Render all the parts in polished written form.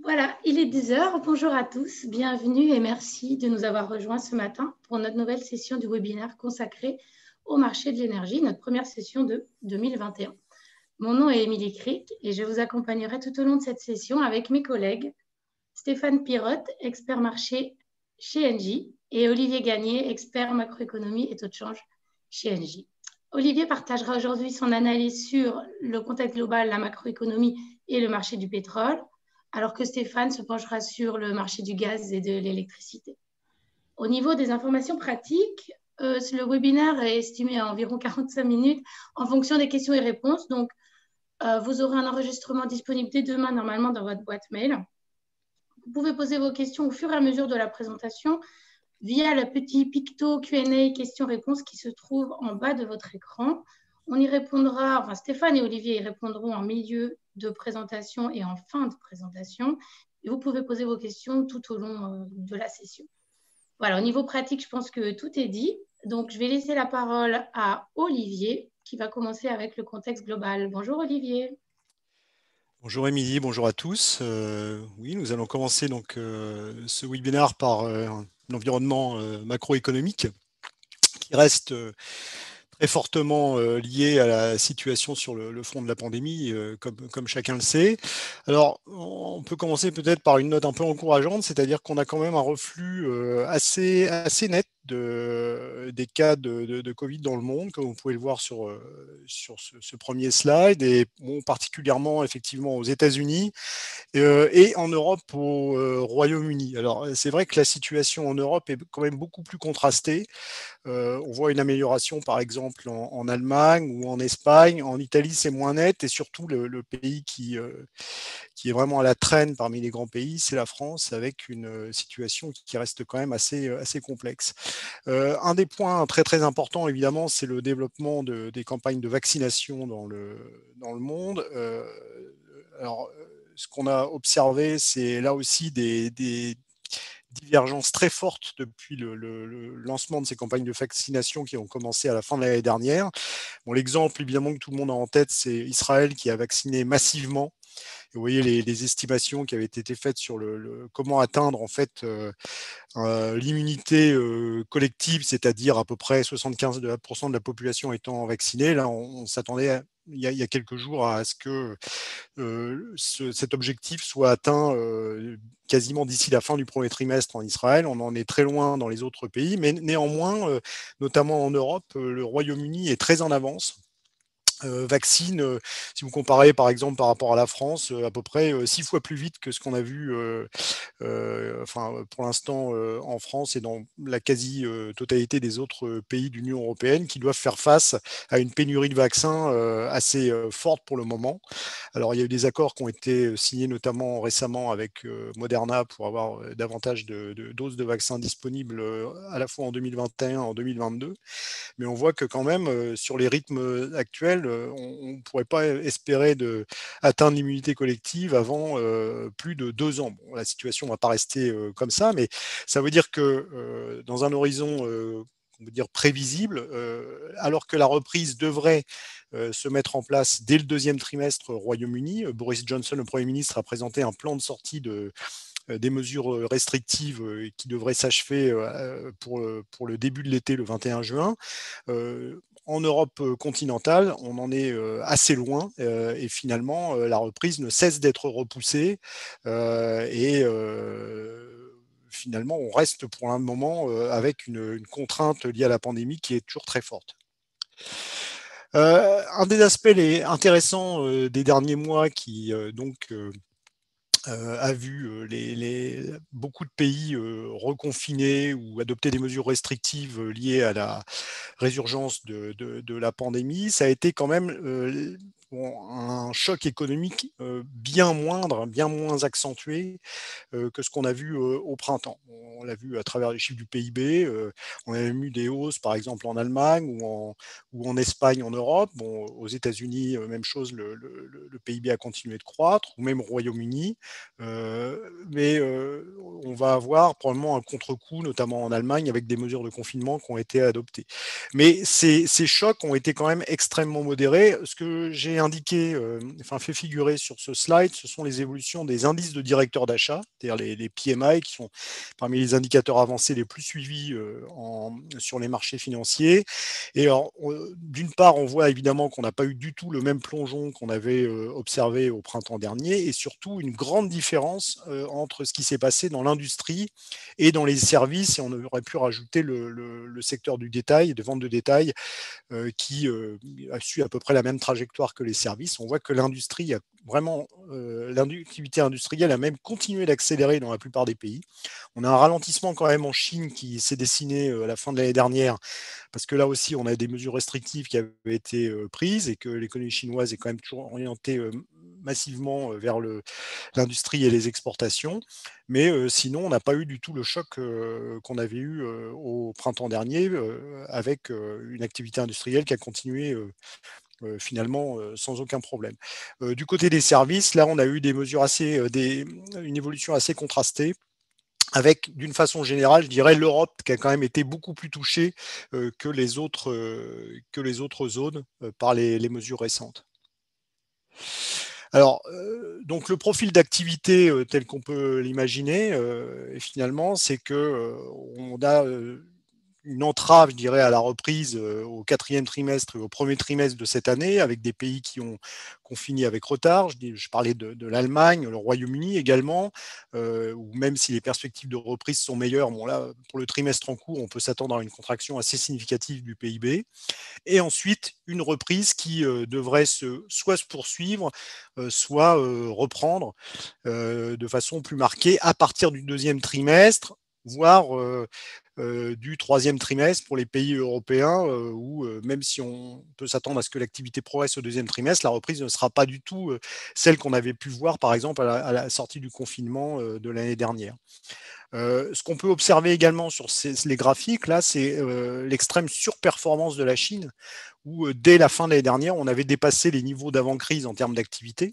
Voilà, il est 10 heures. Bonjour à tous, bienvenue et merci de nous avoir rejoints ce matin pour notre nouvelle session du webinaire consacrée au marché de l'énergie, notre première session de 2021. Mon nom est Émilie Cric et je vous accompagnerai tout au long de cette session avec mes collègues Stéphane Pirotte, expert marché chez Engie, et Olivier Gagné, expert macroéconomie et taux de change chez Engie. Olivier partagera aujourd'hui son analyse sur le contexte global, la macroéconomie et le marché du pétrole, alors que Stéphane se penchera sur le marché du gaz et de l'électricité. Au niveau des informations pratiques, le webinaire est estimé à environ 45 minutes en fonction des questions et réponses. Donc, vous aurez un enregistrement disponible dès demain, normalement, dans votre boîte mail. Vous pouvez poser vos questions au fur et à mesure de la présentation via le petit picto Q&A questions-réponses qui se trouve en bas de votre écran. On y répondra, enfin Stéphane et Olivier y répondront en milieu de présentation et en fin de présentation. Et vous pouvez poser vos questions tout au long de la session. Voilà, au niveau pratique, je pense que tout est dit. Donc, je vais laisser la parole à Olivier qui va commencer avec le contexte global. Bonjour Olivier. Bonjour Émilie, bonjour à tous. Oui, nous allons commencer donc ce webinaire par l'environnement macroéconomique qui reste très fortement lié à la situation sur le front de la pandémie, comme chacun le sait. Alors, on peut commencer peut-être par une note un peu encourageante, c'est-à-dire qu'on a quand même un reflux assez net des cas de Covid dans le monde, comme vous pouvez le voir sur ce premier slide, et bon, particulièrement effectivement aux États-Unis et en Europe au Royaume-Uni. Alors, c'est vrai que la situation en Europe est quand même beaucoup plus contrastée. On voit une amélioration, par exemple, en Allemagne ou en Espagne. En Italie, c'est moins net. Et surtout, le pays qui est vraiment à la traîne parmi les grands pays, c'est la France, avec une situation qui reste quand même assez complexe. Un des points très, très importants, évidemment, c'est le développement des campagnes de vaccination dans le monde. Alors, ce qu'on a observé, c'est là aussi des divergences très fortes depuis le lancement de ces campagnes de vaccination qui ont commencé à la fin de l'année dernière. Bon, l'exemple, évidemment, que tout le monde a en tête, c'est Israël qui a vacciné massivement. Et vous voyez les estimations qui avaient été faites sur comment atteindre en fait l'immunité collective, c'est-à-dire à peu près 75% de la population étant vaccinée. Là, on s'attendait il y a quelques jours à ce que cet objectif soit atteint quasiment d'ici la fin du premier trimestre en Israël. On en est très loin dans les autres pays, mais néanmoins, notamment en Europe, le Royaume-Uni est très en avance. Vaccine, si vous comparez par exemple par rapport à la France, à peu près 6 fois plus vite que ce qu'on a vu pour l'instant en France et dans la quasi-totalité des autres pays de l'Union européenne qui doivent faire face à une pénurie de vaccins assez forte pour le moment. Alors il y a eu des accords qui ont été signés notamment récemment avec Moderna pour avoir davantage de doses de vaccins disponibles à la fois en 2021 et en 2022. Mais on voit que quand même, sur les rythmes actuels, on ne pourrait pas espérer atteindre l'immunité collective avant plus de 2 ans. Bon, la situation ne va pas rester comme ça, mais ça veut dire que dans un horizon on veut dire prévisible, alors que la reprise devrait se mettre en place dès le deuxième trimestre au Royaume-Uni. Boris Johnson, le Premier ministre, a présenté un plan de sortie des mesures restrictives qui devraient s'achever pour le début de l'été, le 21 juin. En Europe continentale, on en est assez loin et finalement, la reprise ne cesse d'être repoussée et finalement, on reste pour un moment avec une contrainte liée à la pandémie qui est toujours très forte. Un des aspects intéressants des derniers mois qui a vu beaucoup de pays reconfiner ou adopter des mesures restrictives liées à la résurgence de la pandémie, ça a été quand même un choc économique bien moindre, bien moins accentué que ce qu'on a vu au printemps. On l'a vu à travers les chiffres du PIB, on a eu des hausses par exemple en Allemagne ou en Espagne, en Europe. Bon, aux États-Unis, même chose, le PIB a continué de croître, ou même au Royaume-Uni. Mais on va avoir probablement un contre-coup, notamment en Allemagne, avec des mesures de confinement qui ont été adoptées. Mais ces chocs ont été quand même extrêmement modérés. Ce que j'ai j'ai indiqué, fait figurer sur ce slide, ce sont les évolutions des indices de directeurs d'achat, c'est-à-dire les PMI, qui sont parmi les indicateurs avancés les plus suivis sur les marchés financiers. Et alors, d'une part, on voit évidemment qu'on n'a pas eu du tout le même plongeon qu'on avait observé au printemps dernier, et surtout une grande différence entre ce qui s'est passé dans l'industrie et dans les services, et on aurait pu rajouter le secteur du détail, de vente de détail, qui a su à peu près la même trajectoire que les services. On voit que l'industrie a vraiment, l'activité industrielle a même continué d'accélérer dans la plupart des pays. On a un ralentissement quand même en Chine qui s'est dessiné à la fin de l'année dernière, parce que là aussi, on a des mesures restrictives qui avaient été prises et que l'économie chinoise est quand même toujours orientée massivement vers l'industrie et les exportations. Mais sinon, on n'a pas eu du tout le choc qu'on avait eu au printemps dernier, avec une activité industrielle qui a continué finalement sans aucun problème. Du côté des services, là, on a eu des mesures une évolution assez contrastée, avec, d'une façon générale, je dirais l'Europe qui a quand même été beaucoup plus touchée que les autres zones par les mesures récentes. Alors, donc le profil d'activité tel qu'on peut l'imaginer, finalement, c'est que on a une entrave, je dirais, à la reprise au quatrième trimestre et au premier trimestre de cette année, avec des pays qui ont fini avec retard. Je parlais de l'Allemagne, le Royaume-Uni également, où même si les perspectives de reprise sont meilleures, bon là, pour le trimestre en cours, on peut s'attendre à une contraction assez significative du PIB. Et ensuite, une reprise qui devrait soit se poursuivre, soit reprendre de façon plus marquée à partir du deuxième trimestre, voire du troisième trimestre pour les pays européens, où même si on peut s'attendre à ce que l'activité progresse au deuxième trimestre, la reprise ne sera pas du tout celle qu'on avait pu voir, par exemple, à la sortie du confinement de l'année dernière. Ce qu'on peut observer également sur les graphiques, là, c'est l'extrême surperformance de la Chine, où dès la fin de l'année dernière, on avait dépassé les niveaux d'avant-crise en termes d'activité.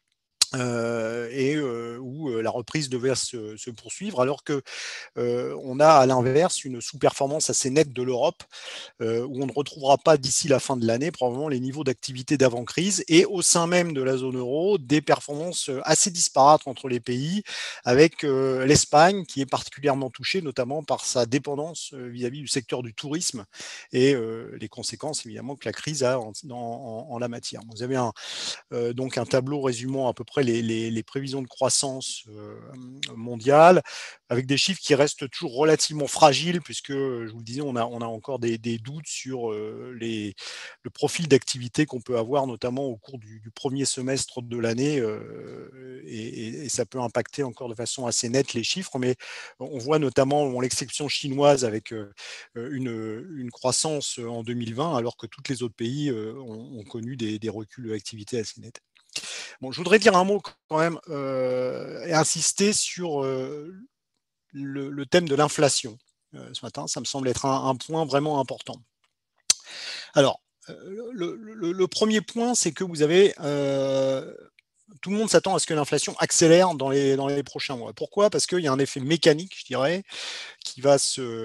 Et où la reprise devait se poursuivre, alors que on a à l'inverse une sous-performance assez nette de l'Europe, où on ne retrouvera pas d'ici la fin de l'année probablement les niveaux d'activité d'avant-crise, et au sein même de la zone euro, des performances assez disparates entre les pays, avec l'Espagne qui est particulièrement touchée, notamment par sa dépendance vis-à-vis du secteur du tourisme et les conséquences évidemment que la crise a en la matière. Vous avez donc un tableau résumant à peu près les prévisions de croissance mondiale, avec des chiffres qui restent toujours relativement fragiles, puisque, je vous le disais, on a encore des doutes sur le profil d'activité qu'on peut avoir, notamment au cours du premier semestre de l'année, et ça peut impacter encore de façon assez nette les chiffres, mais on voit notamment l'exception chinoise avec une croissance en 2020, alors que tous les autres pays ont connu des reculs de l'activité assez nets. Bon, je voudrais dire un mot quand même et insister sur le thème de l'inflation ce matin. Ça me semble être un point vraiment important. Alors, le premier point, c'est que vous avez tout le monde s'attend à ce que l'inflation accélère dans les prochains mois. Pourquoi? Parce qu'il y a un effet mécanique, je dirais, qui va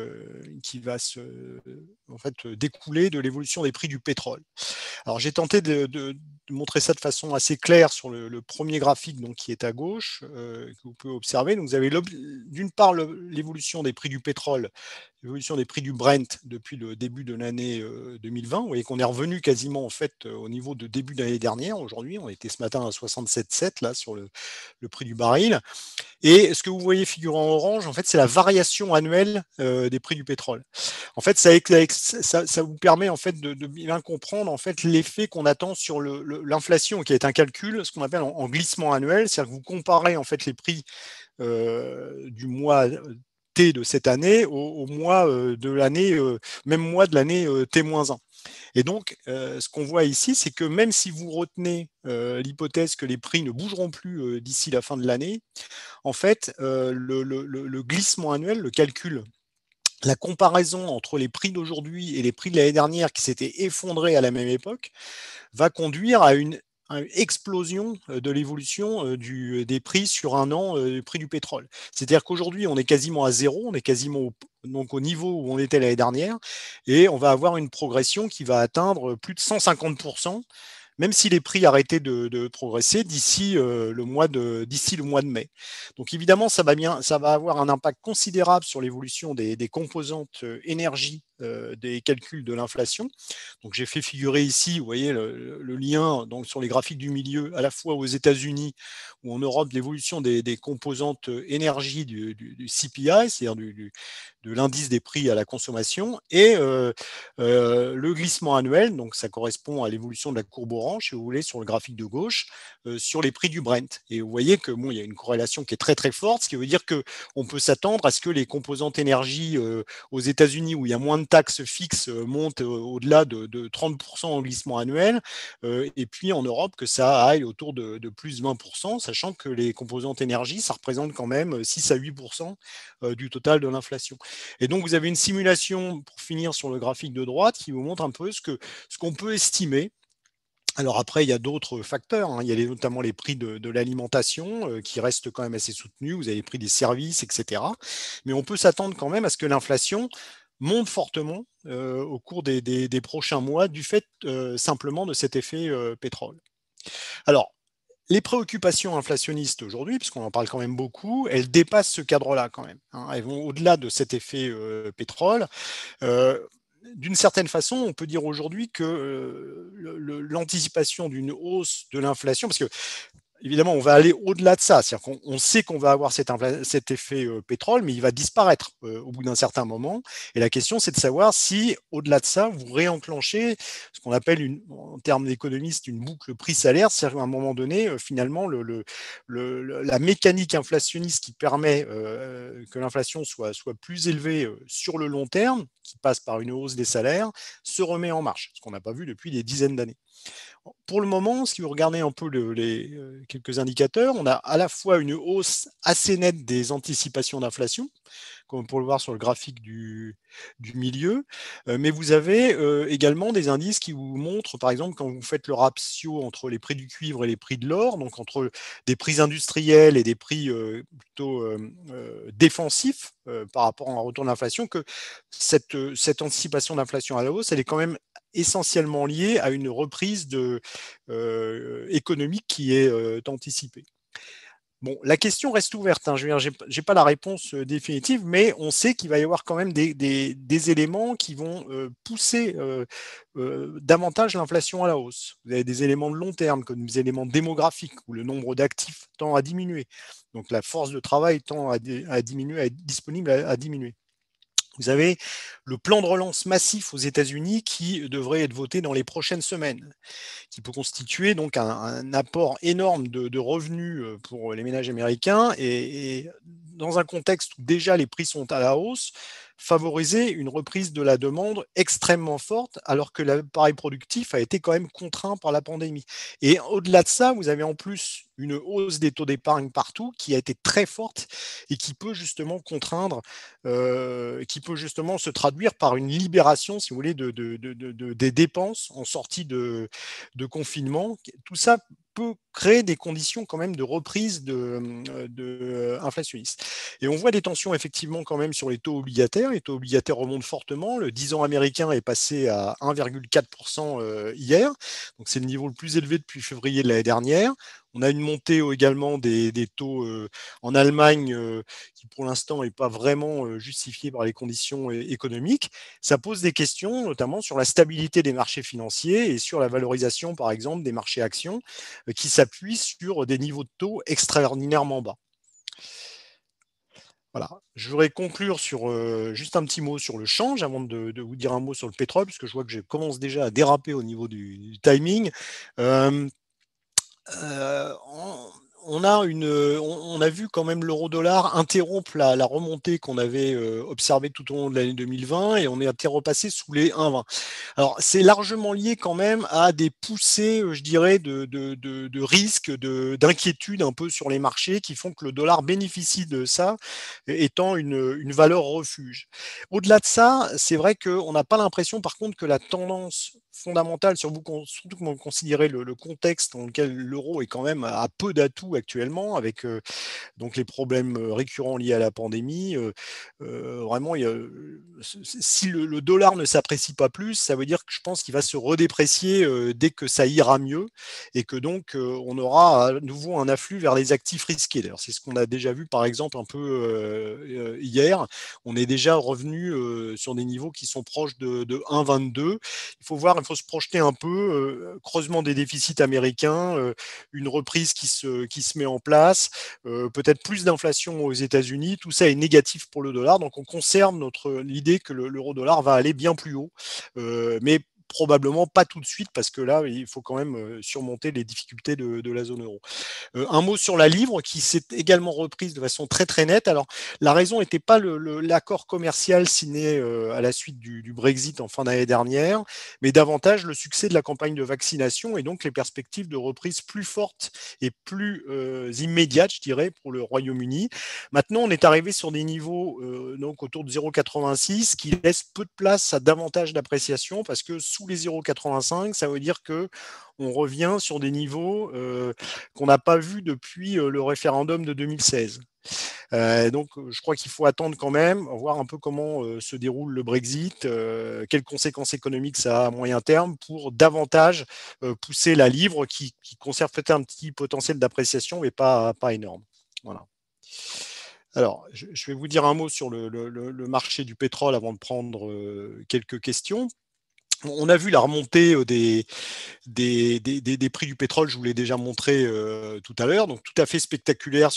en fait, découler de l'évolution des prix du pétrole. Alors j'ai tenté de montrer ça de façon assez claire sur le premier graphique, donc, qui est à gauche, que vous pouvez observer. Donc vous avez d'une part l'évolution des prix du pétrole, l'évolution des prix du Brent depuis le début de l'année 2020. Vous voyez qu'on est revenu quasiment en fait au niveau de début de l'année dernière. Aujourd'hui, on était ce matin à 67,7 là sur le prix du baril. Et ce que vous voyez figurant en orange, en fait, c'est la variation annuelle des prix du pétrole. En fait, ça vous permet en fait de bien comprendre en fait l'effet qu'on attend sur l'inflation, qui est un calcul, ce qu'on appelle en glissement annuel, c'est-à-dire que vous comparez en fait les prix du mois T de cette année au mois de l'année, même mois de l'année T-1. Et donc, ce qu'on voit ici, c'est que même si vous retenez l'hypothèse que les prix ne bougeront plus d'ici la fin de l'année, en fait, le glissement annuel, le calcul, la comparaison entre les prix d'aujourd'hui et les prix de l'année dernière qui s'étaient effondrés à la même époque, va conduire à une explosion de l'évolution des prix sur un an du prix du pétrole. C'est-à-dire qu'aujourd'hui, on est quasiment à zéro, on est quasiment donc au niveau où on était l'année dernière, et on va avoir une progression qui va atteindre plus de 150% même si les prix arrêtaient de progresser d'ici le mois de mai. Donc évidemment, ça va avoir un impact considérable sur l'évolution des composantes énergie des calculs de l'inflation. Donc j'ai fait figurer ici, vous voyez le lien donc, sur les graphiques du milieu, à la fois aux États-Unis ou en Europe, l'évolution des composantes énergie du CPI, c'est-à-dire de l'indice des prix à la consommation, et le glissement annuel, donc ça correspond à l'évolution de la courbe orange, si vous voulez, sur le graphique de gauche, sur les prix du Brent. Et vous voyez que bon, il y a une corrélation qui est très très forte, ce qui veut dire qu'on peut s'attendre à ce que les composantes énergie aux États-Unis, où il y a moins de taxes fixes, montent au-delà de 30% en glissement annuel, et puis en Europe, que ça aille autour de plus 20%, sachant que les composantes énergie, ça représente quand même 6 à 8% du total de l'inflation. Et donc, vous avez une simulation, pour finir sur le graphique de droite, qui vous montre un peu ce qu'on peut estimer. Alors après, il y a d'autres facteurs, hein. Il y a notamment les prix de l'alimentation qui restent quand même assez soutenus, vous avez les prix des services, etc. Mais on peut s'attendre quand même à ce que l'inflation monte fortement au cours des prochains mois du fait simplement de cet effet pétrole. Alors, les préoccupations inflationnistes aujourd'hui, puisqu'on en parle quand même beaucoup, elles dépassent ce cadre-là quand même, hein. Elles vont au-delà de cet effet pétrole. Euh, D'une certaine façon, on peut dire aujourd'hui que l'anticipation d'une hausse de l'inflation, parce que évidemment, on va aller au-delà de ça. C'est-à-dire qu'on sait qu'on va avoir cet effet pétrole, mais il va disparaître au bout d'un certain moment. Et la question, c'est de savoir si, au-delà de ça, vous réenclenchez ce qu'on appelle, en termes d'économiste, une boucle prix-salaire. C'est-à-dire qu'à un moment donné, finalement, la mécanique inflationniste qui permet que l'inflation soit plus élevée sur le long terme, qui passe par une hausse des salaires, se remet en marche, ce qu'on n'a pas vu depuis des dizaines d'années. Pour le moment, si vous regardez un peu quelques indicateurs, on a à la fois une hausse assez nette des anticipations d'inflation, comme on peut le voir sur le graphique du milieu, mais vous avez également des indices qui vous montrent, par exemple, quand vous faites le ratio entre les prix du cuivre et les prix de l'or, donc entre des prix industriels et des prix plutôt défensifs par rapport à un retour de l'inflation, que cette anticipation d'inflation à la hausse, elle est quand même essentiellement liée à une reprise économique qui est anticipée. Bon, la question reste ouverte, hein. Je veux dire, j'ai pas la réponse définitive, mais on sait qu'il va y avoir quand même des éléments qui vont pousser davantage l'inflation à la hausse. Vous avez des éléments de long terme, comme des éléments démographiques, où le nombre d'actifs tend à diminuer. Donc la force de travail tend à diminuer, à être disponible à diminuer. Vous avez le plan de relance massif aux États-Unis qui devrait être voté dans les prochaines semaines, qui peut constituer donc un apport énorme de revenus pour les ménages américains et dans un contexte où déjà les prix sont à la hausse, favoriser une reprise de la demande extrêmement forte alors que l'appareil productif a été quand même contraint par la pandémie. Et au-delà de ça, vous avez en plus une hausse des taux d'épargne partout qui a été très forte et qui peut justement contraindre, qui peut justement se traduire par une libération, si vous voulez, des dépenses en sortie de confinement. Tout ça peut créer des conditions quand même de reprise inflationniste. Et on voit des tensions effectivement quand même sur les taux obligataires. Les taux obligataires remontent fortement. Le 10 ans américain est passé à 1,4% hier. Donc c'est le niveau le plus élevé depuis février de l'année dernière. On a une montée également des taux en Allemagne qui pour l'instant n'est pas vraiment justifiée par les conditions économiques. Ça pose des questions notamment sur la stabilité des marchés financiers et sur la valorisation par exemple des marchés actions qui s'appuient sur des niveaux de taux extraordinairement bas. Voilà. Je voudrais conclure sur juste un petit mot sur le change avant de vous dire un mot sur le pétrole, puisque je vois que je commence déjà à déraper au niveau du timing. Euh, on a vu quand même l'euro-dollar interrompre la remontée qu'on avait observée tout au long de l'année 2020 et on est repassé sous les 1,20. Alors c'est largement lié quand même à des poussées, je dirais, de risques, d'inquiétude un peu sur les marchés qui font que le dollar bénéficie de ça, étant une valeur refuge. Au-delà de ça, c'est vrai qu'on n'a pas l'impression par contre que la tendance fondamentale, surtout quand vous considérez le contexte dans lequel l'euro est quand même à peu d'atouts actuellement, avec donc les problèmes récurrents liés à la pandémie. Vraiment, si le dollar ne s'apprécie pas plus, ça veut dire que je pense qu'il va se redéprécier dès que ça ira mieux, et que donc on aura à nouveau un afflux vers les actifs risqués. D'ailleurs, c'est ce qu'on a déjà vu par exemple un peu hier. On est déjà revenu sur des niveaux qui sont proches de 1,22. Il faut se projeter un peu, creusement des déficits américains, une reprise qui se met en place, peut-être plus d'inflation aux États-Unis. Tout ça est négatif pour le dollar. Donc on conserve l'idée que l'euro-dollar va aller bien plus haut, mais probablement pas tout de suite, parce que là, il faut quand même surmonter les difficultés de la zone euro. Un mot sur la livre qui s'est également reprise de façon très très nette. Alors la raison n'était pas l'accord commercial signé à la suite du Brexit en fin d'année dernière, mais davantage le succès de la campagne de vaccination, et donc les perspectives de reprise plus fortes et plus immédiates, je dirais, pour le Royaume-Uni. Maintenant, on est arrivé sur des niveaux donc autour de 0,86, qui laissent peu de place à davantage d'appréciation, parce que sous les 0,85, ça veut dire que on revient sur des niveaux qu'on n'a pas vus depuis le référendum de 2016. Donc, je crois qu'il faut attendre quand même, voir un peu comment se déroule le Brexit, quelles conséquences économiques ça a à moyen terme, pour davantage pousser la livre, qui conserve peut-être un petit potentiel d'appréciation, mais pas énorme. Voilà. Alors, je vais vous dire un mot sur le marché du pétrole avant de prendre quelques questions. On a vu la remontée des prix du pétrole, je vous l'ai déjà montré tout à l'heure, donc tout à fait spectaculaire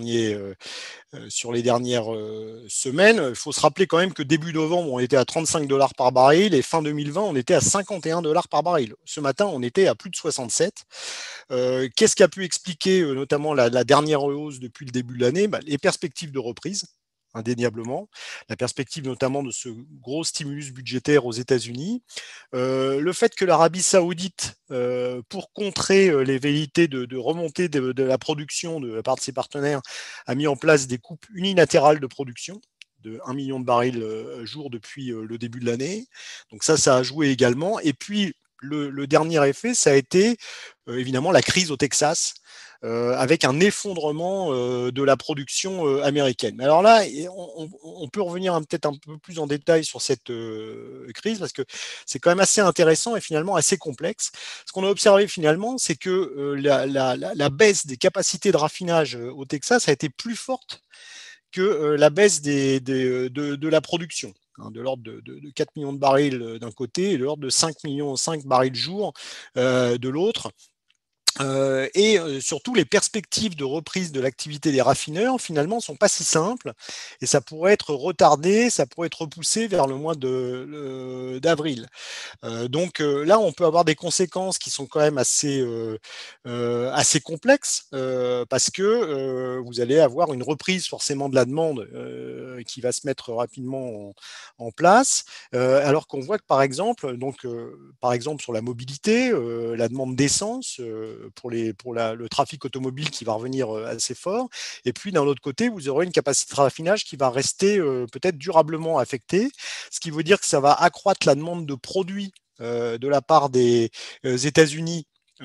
sur les dernières semaines. Il faut se rappeler quand même que début novembre, on était à 35 dollars par baril, et fin 2020, on était à 51 dollars par baril. Ce matin, on était à plus de 67. Qu'est-ce qui a pu expliquer notamment la dernière hausse depuis le début de l'année? Les perspectives de reprise, indéniablement, la perspective notamment de ce gros stimulus budgétaire aux États-Unis, le fait que l'Arabie Saoudite, pour contrer les velléités de remontée de la production de la part de ses partenaires, a mis en place des coupes unilatérales de production de 1 million de barils jour depuis le début de l'année. Donc ça a joué également. Et puis, le dernier effet, ça a été évidemment la crise au Texas, avec un effondrement de la production américaine. Mais alors là, on peut revenir peut-être un peu plus en détail sur cette crise, parce que c'est quand même assez intéressant et finalement assez complexe. Ce qu'on a observé finalement, c'est que la baisse des capacités de raffinage au Texas a été plus forte que la baisse de la production, de l'ordre de 4 millions de barils d'un côté, et de l'ordre de 5 millions 5 barils jour de l'autre. Et surtout, les perspectives de reprise de l'activité des raffineurs, finalement, ne sont pas si simples, et ça pourrait être retardé, ça pourrait être repoussé vers le mois d'avril. Donc là, on peut avoir des conséquences qui sont quand même assez complexes, parce que vous allez avoir une reprise forcément de la demande qui va se mettre rapidement en place, alors qu'on voit que par exemple sur la mobilité, la demande d'essence pour le trafic automobile qui va revenir assez fort, et puis d'un autre côté, vous aurez une capacité de raffinage qui va rester peut-être durablement affectée, ce qui veut dire que ça va accroître la demande de produits de la part des États-Unis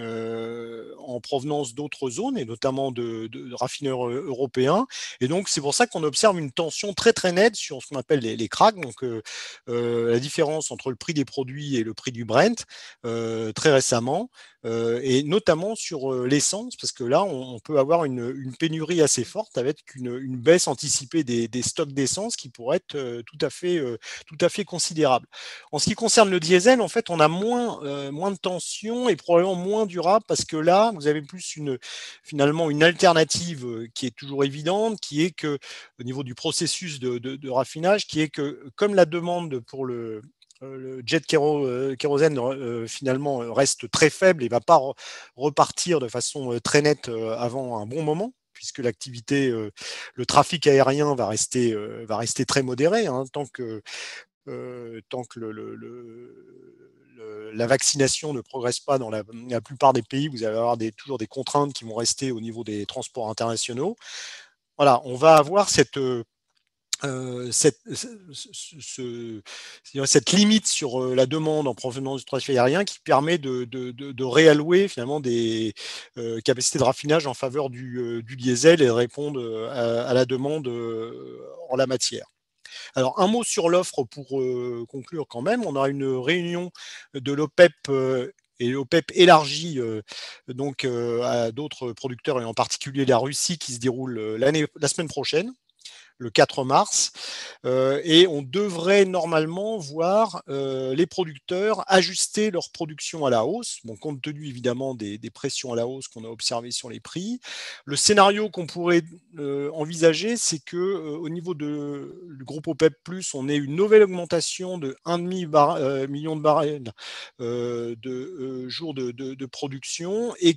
en provenance d'autres zones, et notamment de raffineurs européens. Et donc, c'est pour ça qu'on observe une tension très très nette sur ce qu'on appelle les cracks, donc la différence entre le prix des produits et le prix du Brent, très récemment, et notamment sur l'essence, parce que là, on peut avoir une pénurie assez forte, avec une baisse anticipée des stocks d'essence qui pourrait être tout à fait considérable. En ce qui concerne le diesel, en fait, on a moins de tension, et probablement moins durable, parce que là, vous avez plus finalement une alternative qui est toujours évidente, qui est que, au niveau du processus de raffinage, qui est que, comme la demande pour le jet kérosène finalement reste très faible et ne va pas repartir de façon très nette avant un bon moment, puisque l'activité, le trafic aérien va rester très modéré, hein, tant que la vaccination ne progresse pas dans la plupart des pays. Vous allez avoir toujours des contraintes qui vont rester au niveau des transports internationaux. Voilà, on va avoir cette limite sur la demande en provenance du trafic aérien qui permet de réallouer finalement des capacités de raffinage en faveur du diesel et de répondre à la demande en la matière. Alors, un mot sur l'offre pour conclure quand même. On a une réunion de l'OPEP et l'OPEP élargie donc à d'autres producteurs et en particulier la Russie qui se déroule la semaine prochaine, le 4 mars, et on devrait normalement voir les producteurs ajuster leur production à la hausse, bon, compte tenu évidemment des pressions à la hausse qu'on a observées sur les prix. Le scénario qu'on pourrait envisager, c'est que au niveau du groupe OPEP+, on ait une nouvelle augmentation de 1,5 million de barils de jours de production et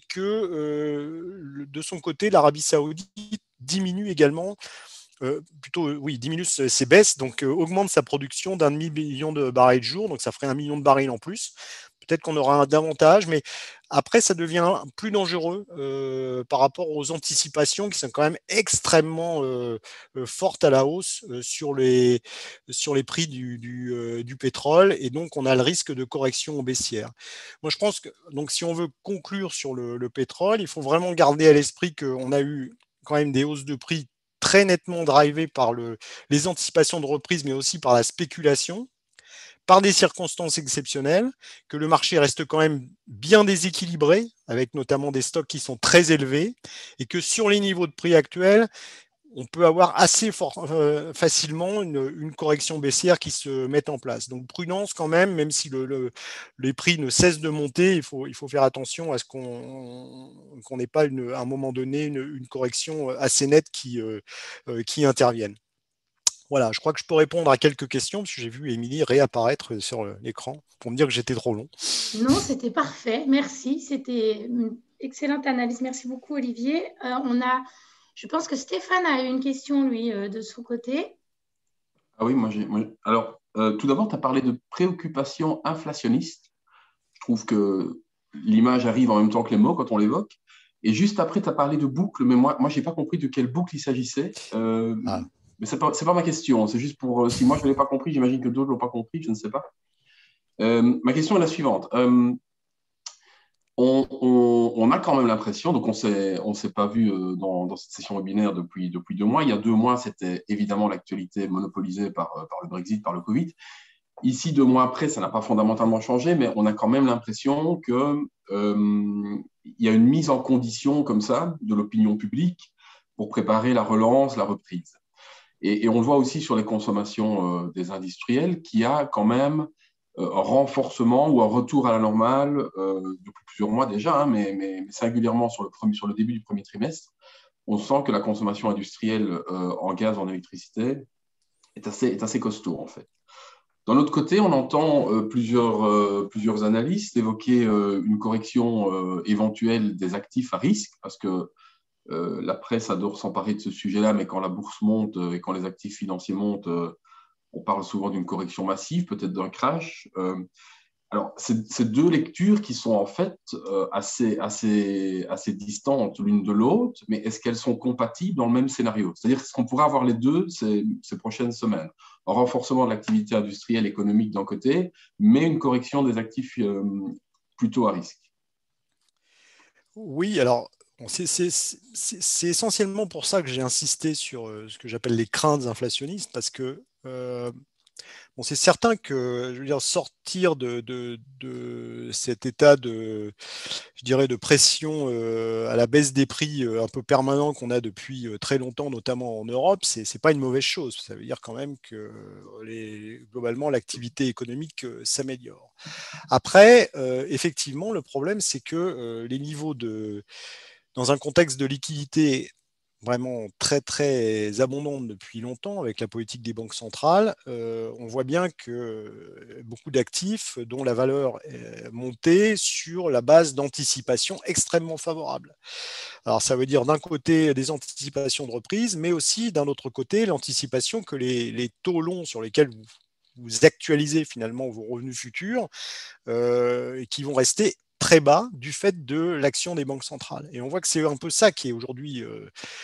que de son côté, l'Arabie Saoudite diminue également oui, diminue ses baisses, donc augmente sa production d'1,5 million de barils de jour, donc ça ferait 1 million de barils en plus. Peut-être qu'on aura un davantage, mais après, ça devient plus dangereux par rapport aux anticipations qui sont quand même extrêmement fortes à la hausse sur les prix du pétrole, et donc on a le risque de correction baissière. Moi, je pense que donc, si on veut conclure sur le pétrole, il faut vraiment garder à l'esprit qu'on a eu quand même des hausses de prix très nettement drivé par les anticipations de reprise, mais aussi par la spéculation, par des circonstances exceptionnelles, que le marché reste quand même bien déséquilibré, avec notamment des stocks qui sont très élevés, et que sur les niveaux de prix actuels, on peut avoir assez facilement une correction baissière qui se met en place. Donc prudence quand même si les prix ne cessent de monter, il faut faire attention à ce qu'on n'ait pas à un moment donné une correction assez nette qui intervienne. Voilà, je crois que je peux répondre à quelques questions, parce que j'ai vu Émilie réapparaître sur l'écran pour me dire que j'étais trop long. Non, c'était parfait. Merci. C'était une excellente analyse. Merci beaucoup, Olivier. Je pense que Stéphane a une question, lui, de son côté. Ah oui, alors, tout d'abord, tu as parlé de préoccupation inflationniste. Je trouve que l'image arrive en même temps que les mots quand on l'évoque. Et juste après, tu as parlé de boucle, mais moi je n'ai pas compris de quelle boucle il s'agissait. Mais ce n'est pas ma question. C'est juste pour, si moi je ne l'ai pas compris, j'imagine que d'autres ne l'ont pas compris, je ne sais pas. Ma question est la suivante. On a quand même l'impression, donc on s'est pas vu dans cette session webinaire depuis 2 mois. Il y a 2 mois, c'était évidemment l'actualité monopolisée par le Brexit, par le Covid. Ici, 2 mois après, ça n'a pas fondamentalement changé, mais on a quand même l'impression que il y a une mise en condition comme ça de l'opinion publique pour préparer la relance, la reprise. Et on le voit aussi sur les consommations des industriels, qui a quand même un renforcement ou un retour à la normale depuis plusieurs mois déjà, hein, mais singulièrement sur le début du premier trimestre. On sent que la consommation industrielle en gaz, en électricité, est assez costaud, en fait. D'un autre côté, on entend plusieurs analystes évoquer une correction éventuelle des actifs à risque, parce que la presse adore s'emparer de ce sujet-là, mais quand la bourse monte et quand les actifs financiers montent, on parle souvent d'une correction massive, peut-être d'un crash. Alors, c'est deux lectures qui sont en fait assez distantes l'une de l'autre, mais est-ce qu'elles sont compatibles dans le même scénario? C'est-à-dire qu'on pourrait avoir les deux ces prochaines semaines. Un renforcement de l'activité industrielle économique d'un côté, mais une correction des actifs plutôt à risque. Oui, alors c'est essentiellement pour ça que j'ai insisté sur ce que j'appelle les craintes inflationnistes, parce que bon, c'est certain que, je veux dire, sortir de cet état je dirais, de pression à la baisse des prix un peu permanent qu'on a depuis très longtemps, notamment en Europe, c'est pas une mauvaise chose. Ça veut dire quand même que globalement, l'activité économique s'améliore. Après, effectivement, le problème, c'est que les niveaux dans un contexte de liquidité vraiment très très abondante depuis longtemps avec la politique des banques centrales, on voit bien que beaucoup d'actifs dont la valeur est montée sur la base d'anticipations extrêmement favorables. Alors ça veut dire d'un côté des anticipations de reprise, mais aussi d'un autre côté l'anticipation que les taux longs sur lesquels vous actualisez finalement vos revenus futurs, qui vont rester très bas du fait de l'action des banques centrales. Et on voit que c'est un peu ça qui est aujourd'hui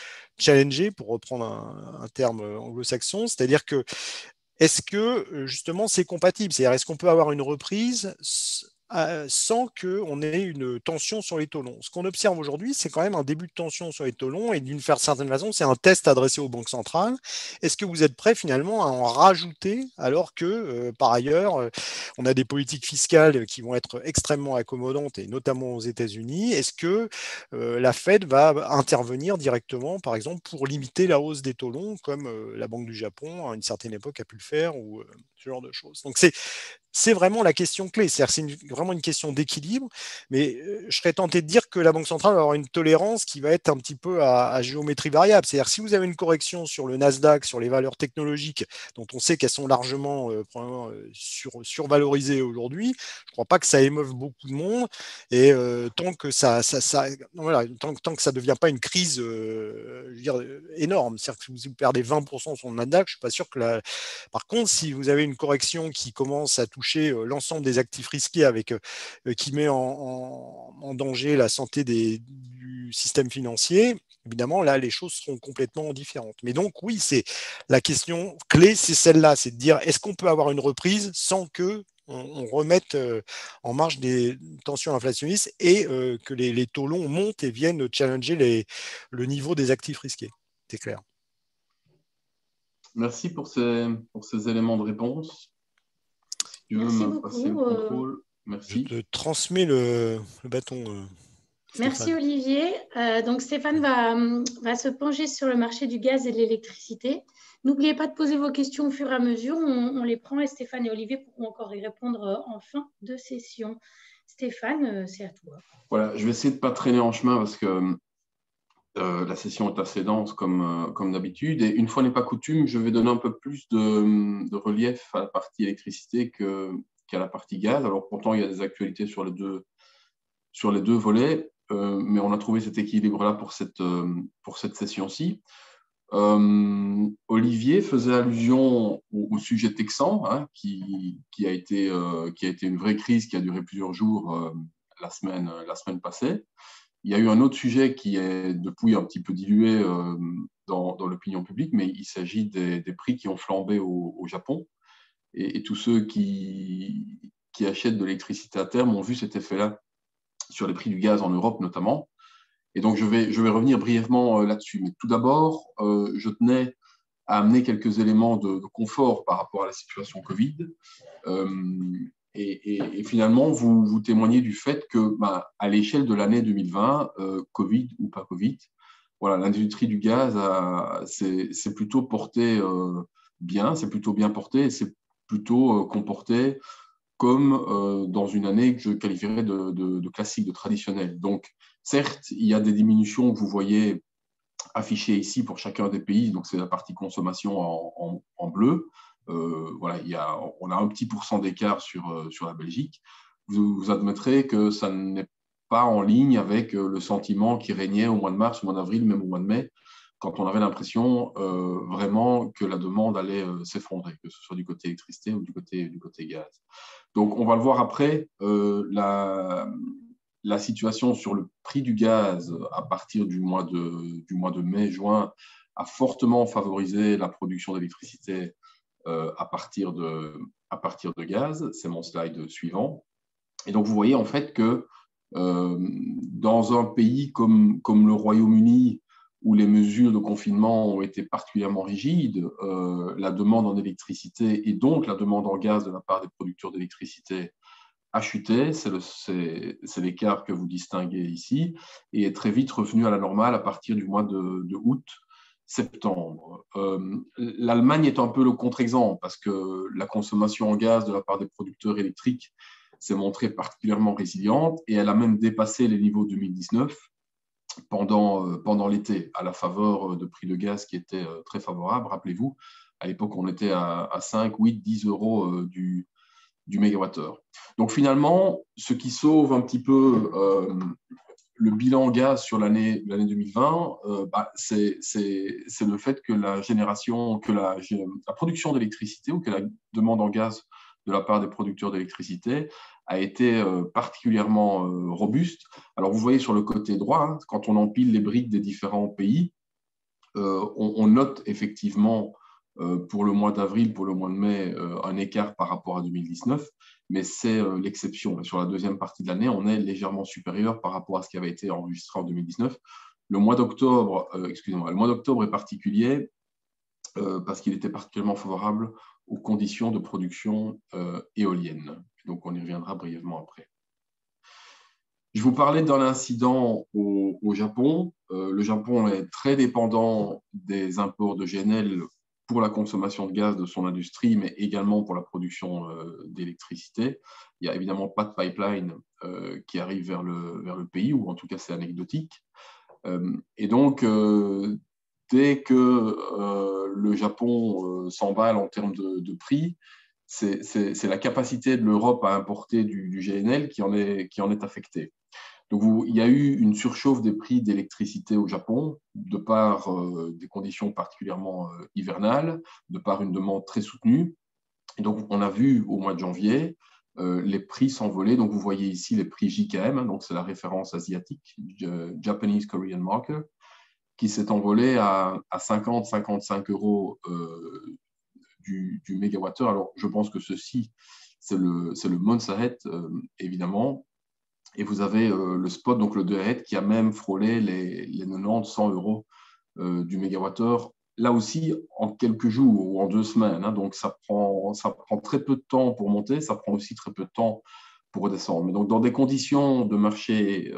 challenger, pour reprendre un terme anglo-saxon, c'est-à-dire que est-ce que justement c'est compatible? C'est-à-dire est-ce qu'on peut avoir une reprise sans qu'on ait une tension sur les taux longs? Ce qu'on observe aujourd'hui, c'est quand même un début de tension sur les taux longs et d'une certaine façon, c'est un test adressé aux banques centrales. Est-ce que vous êtes prêts finalement à en rajouter alors que par ailleurs, on a des politiques fiscales qui vont être extrêmement accommodantes et notamment aux États-Unis? Est-ce que la Fed va intervenir directement, par exemple, pour limiter la hausse des taux longs, comme la Banque du Japon, à une certaine époque, a pu le faire, ou ce genre de choses. Donc, c'est vraiment la question clé. C'est vraiment une question d'équilibre. Mais je serais tenté de dire que la Banque centrale va avoir une tolérance qui va être un petit peu à géométrie variable. C'est-à-dire si vous avez une correction sur le Nasdaq, sur les valeurs technologiques, dont on sait qu'elles sont largement survalorisées aujourd'hui, je ne crois pas que ça émeuve beaucoup de monde. Et tant que voilà, tant que ça ne devient pas une crise je veux dire, énorme, c'est-à-dire que si vous perdez 20% sur le Nasdaq, je ne suis pas sûr que Par contre, si vous avez une correction qui commence à toucher l'ensemble des actifs risqués qui met en danger la santé du système financier, évidemment, là, les choses seront complètement différentes. Mais donc, oui, la question clé, c'est celle-là, c'est de dire, est-ce qu'on peut avoir une reprise sans que on remette en marge des tensions inflationnistes et que les taux longs montent et viennent challenger le niveau des actifs risqués. C'est clair. Merci pour ces éléments de réponse. Si tu veux Merci me beaucoup. passer le contrôle, merci. Je te transmets le bâton. Merci Olivier. Donc Stéphane va se pencher sur le marché du gaz et de l'électricité. N'oubliez pas de poser vos questions au fur et à mesure. On les prend et Stéphane et Olivier pourront encore y répondre en fin de session. Stéphane, c'est à toi. Voilà, je vais essayer de ne pas traîner en chemin parce que la session est assez dense comme d'habitude. Et une fois n'est pas coutume, je vais donner un peu plus de relief à la partie électricité qu'à la partie gaz. Alors pourtant, il y a des actualités sur les deux volets, mais on a trouvé cet équilibre-là pour cette session-ci. Olivier faisait allusion au sujet texan, hein, qui a été une vraie crise qui a duré plusieurs jours la semaine passée. Il y a eu un autre sujet qui est depuis un petit peu dilué dans l'opinion publique, mais il s'agit des prix qui ont flambé au Japon. Et tous ceux qui achètent de l'électricité à terme ont vu cet effet-là sur les prix du gaz en Europe notamment. Et donc, je vais revenir brièvement là-dessus. Mais tout d'abord, je tenais à amener quelques éléments de confort par rapport à la situation Covid. Et finalement, vous témoignez du fait que, à l'échelle de l'année 2020, Covid ou pas Covid, voilà, l'industrie du gaz c'est plutôt porté bien, c'est plutôt bien porté, et c'est plutôt comporté comme dans une année que je qualifierais de classique, de traditionnelle. Donc, certes, il y a des diminutions que vous voyez affichées ici pour chacun des pays, donc c'est la partie consommation en bleu. Voilà, on a un petit % d'écart sur la Belgique. Vous admettrez que ça n'est pas en ligne avec le sentiment qui régnait au mois de mars, au mois d'avril, même au mois de mai, quand on avait l'impression vraiment que la demande allait s'effondrer, que ce soit du côté électricité ou du côté gaz. Donc, on va le voir après, la situation sur le prix du gaz à partir du mois de mai-juin a fortement favorisé la production d'électricité à partir de gaz. C'est mon slide suivant. Et donc, vous voyez en fait que dans un pays comme le Royaume-Uni, où les mesures de confinement ont été particulièrement rigides, la demande en électricité et donc la demande en gaz de la part des producteurs d'électricité a chuté, c'est l'écart que vous distinguez ici, et est très vite revenu à la normale à partir du mois de août-septembre. L'Allemagne est un peu le contre-exemple parce que la consommation en gaz de la part des producteurs électriques s'est montrée particulièrement résiliente et elle a même dépassé les niveaux 2019 pendant l'été, à la faveur de prix de gaz qui étaient très favorables. Rappelez-vous, à l'époque, on était à 5, 8, 10 euros du mégawattheure. Donc finalement, ce qui sauve un petit peu le bilan gaz sur l'année 2020, c'est le fait que la production d'électricité ou que la demande en gaz de la part des producteurs d'électricité a été particulièrement robuste. Alors vous voyez sur le côté droit, hein, quand on empile les briques des différents pays, on note effectivement pour le mois d'avril, pour le mois de mai, un écart par rapport à 2019, mais c'est l'exception. Sur la deuxième partie de l'année, on est légèrement supérieur par rapport à ce qui avait été enregistré en 2019. Le mois d'octobre est particulier parce qu'il était particulièrement favorable aux conditions de production éolienne. Donc, on y reviendra brièvement après. Je vous parlais d'un incident au Japon. Le Japon est très dépendant des imports de GNL pour la consommation de gaz de son industrie, mais également pour la production d'électricité. Il n'y a évidemment pas de pipeline qui arrive vers le pays, ou en tout cas c'est anecdotique. Et donc, dès que le Japon s'emballe en termes de prix, c'est la capacité de l'Europe à importer du GNL qui en est affectée. Donc, il y a eu une surchauffe des prix d'électricité au Japon, de par des conditions particulièrement hivernales, de par une demande très soutenue. Et donc, on a vu au mois de janvier les prix s'envoler. Donc, vous voyez ici les prix JKM, donc c'est la référence asiatique, Japanese Korean Market, qui s'est envolé à 50-55 euros du mégawattheure. Alors, je pense que ceci, c'est le month ahead, évidemment. Et vous avez le spot, donc le 2-ahead, qui a même frôlé les 90-100 euros du mégawattheure, là aussi en quelques jours ou en 2 semaines. Hein, donc ça prend très peu de temps pour monter, ça prend aussi très peu de temps pour redescendre. Mais donc dans des conditions de marché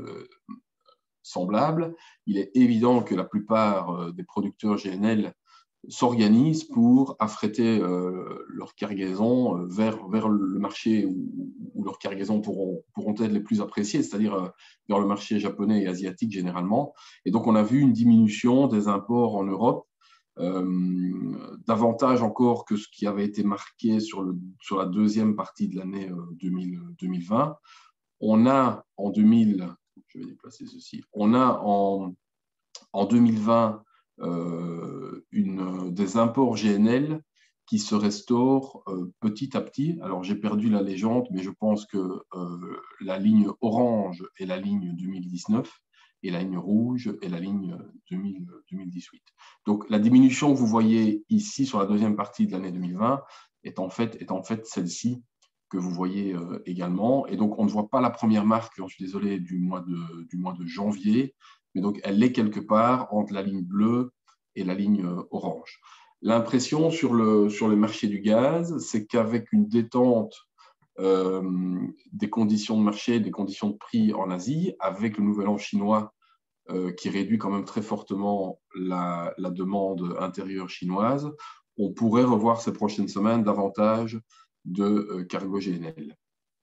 semblables, il est évident que la plupart des producteurs GNL s'organisent pour affréter leurs cargaisons vers le marché où leurs cargaisons pourront être les plus appréciées, c'est-à-dire vers le marché japonais et asiatique généralement. Et donc, on a vu une diminution des imports en Europe, davantage encore que ce qui avait été marqué sur la deuxième partie de l'année 2020. On a en 2000, je vais déplacer ceci, on a en 2020 des imports GNL qui se restaurent petit à petit. Alors, j'ai perdu la légende, mais je pense que la ligne orange est la ligne 2019 et la ligne rouge est la ligne 2018. Donc, la diminution que vous voyez ici sur la deuxième partie de l'année 2020 est en fait celle-ci que vous voyez également. Et donc, on ne voit pas la première marque, je suis désolé, du mois de janvier, mais donc elle est quelque part entre la ligne bleue et la ligne orange. L'impression sur le marché du gaz, c'est qu'avec une détente des conditions de marché, des conditions de prix en Asie, avec le nouvel an chinois qui réduit quand même très fortement la demande intérieure chinoise, on pourrait revoir ces prochaines semaines davantage de cargo GNL.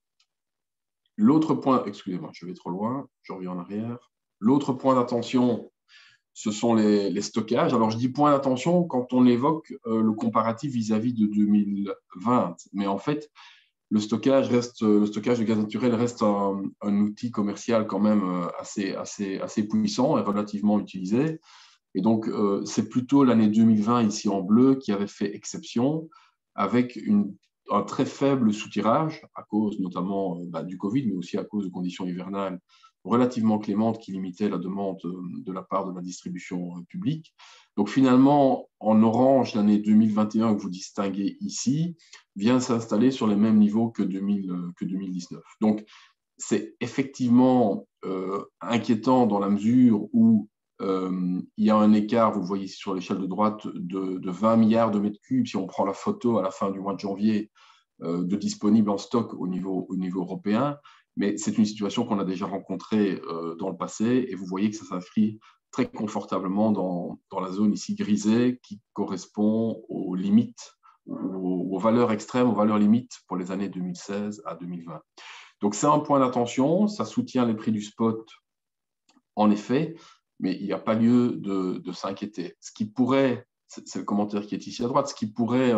L'autre point, excusez-moi, je vais trop loin, je reviens en arrière. L'autre point d'attention, ce sont les stockages. Alors, je dis point d'attention quand on évoque le comparatif vis-à-vis de 2020. Mais en fait, le stockage de gaz naturel reste un outil commercial quand même assez puissant et relativement utilisé. Et donc, c'est plutôt l'année 2020 ici en bleu qui avait fait exception, avec un très faible soutirage à cause notamment du Covid, mais aussi à cause de conditions hivernales relativement clémentes qui limitaient la demande de la part de la distribution publique. Donc finalement, en orange, l'année 2021 que vous distinguez ici vient s'installer sur les mêmes niveaux que 2019. Donc c'est effectivement inquiétant dans la mesure où il y a un écart, vous le voyez ici sur l'échelle de droite, de 20 milliards de mètres cubes, si on prend la photo à la fin du mois de janvier, de disponibles en stock au niveau européen. Mais c'est une situation qu'on a déjà rencontrée dans le passé, et vous voyez que ça s'inscrit très confortablement dans la zone ici grisée qui correspond aux limites, aux valeurs extrêmes, aux valeurs limites pour les années 2016 à 2020. Donc c'est un point d'attention, ça soutient les prix du spot en effet, mais il n'y a pas lieu de s'inquiéter. Ce qui pourrait, c'est le commentaire qui est ici à droite, ce qui pourrait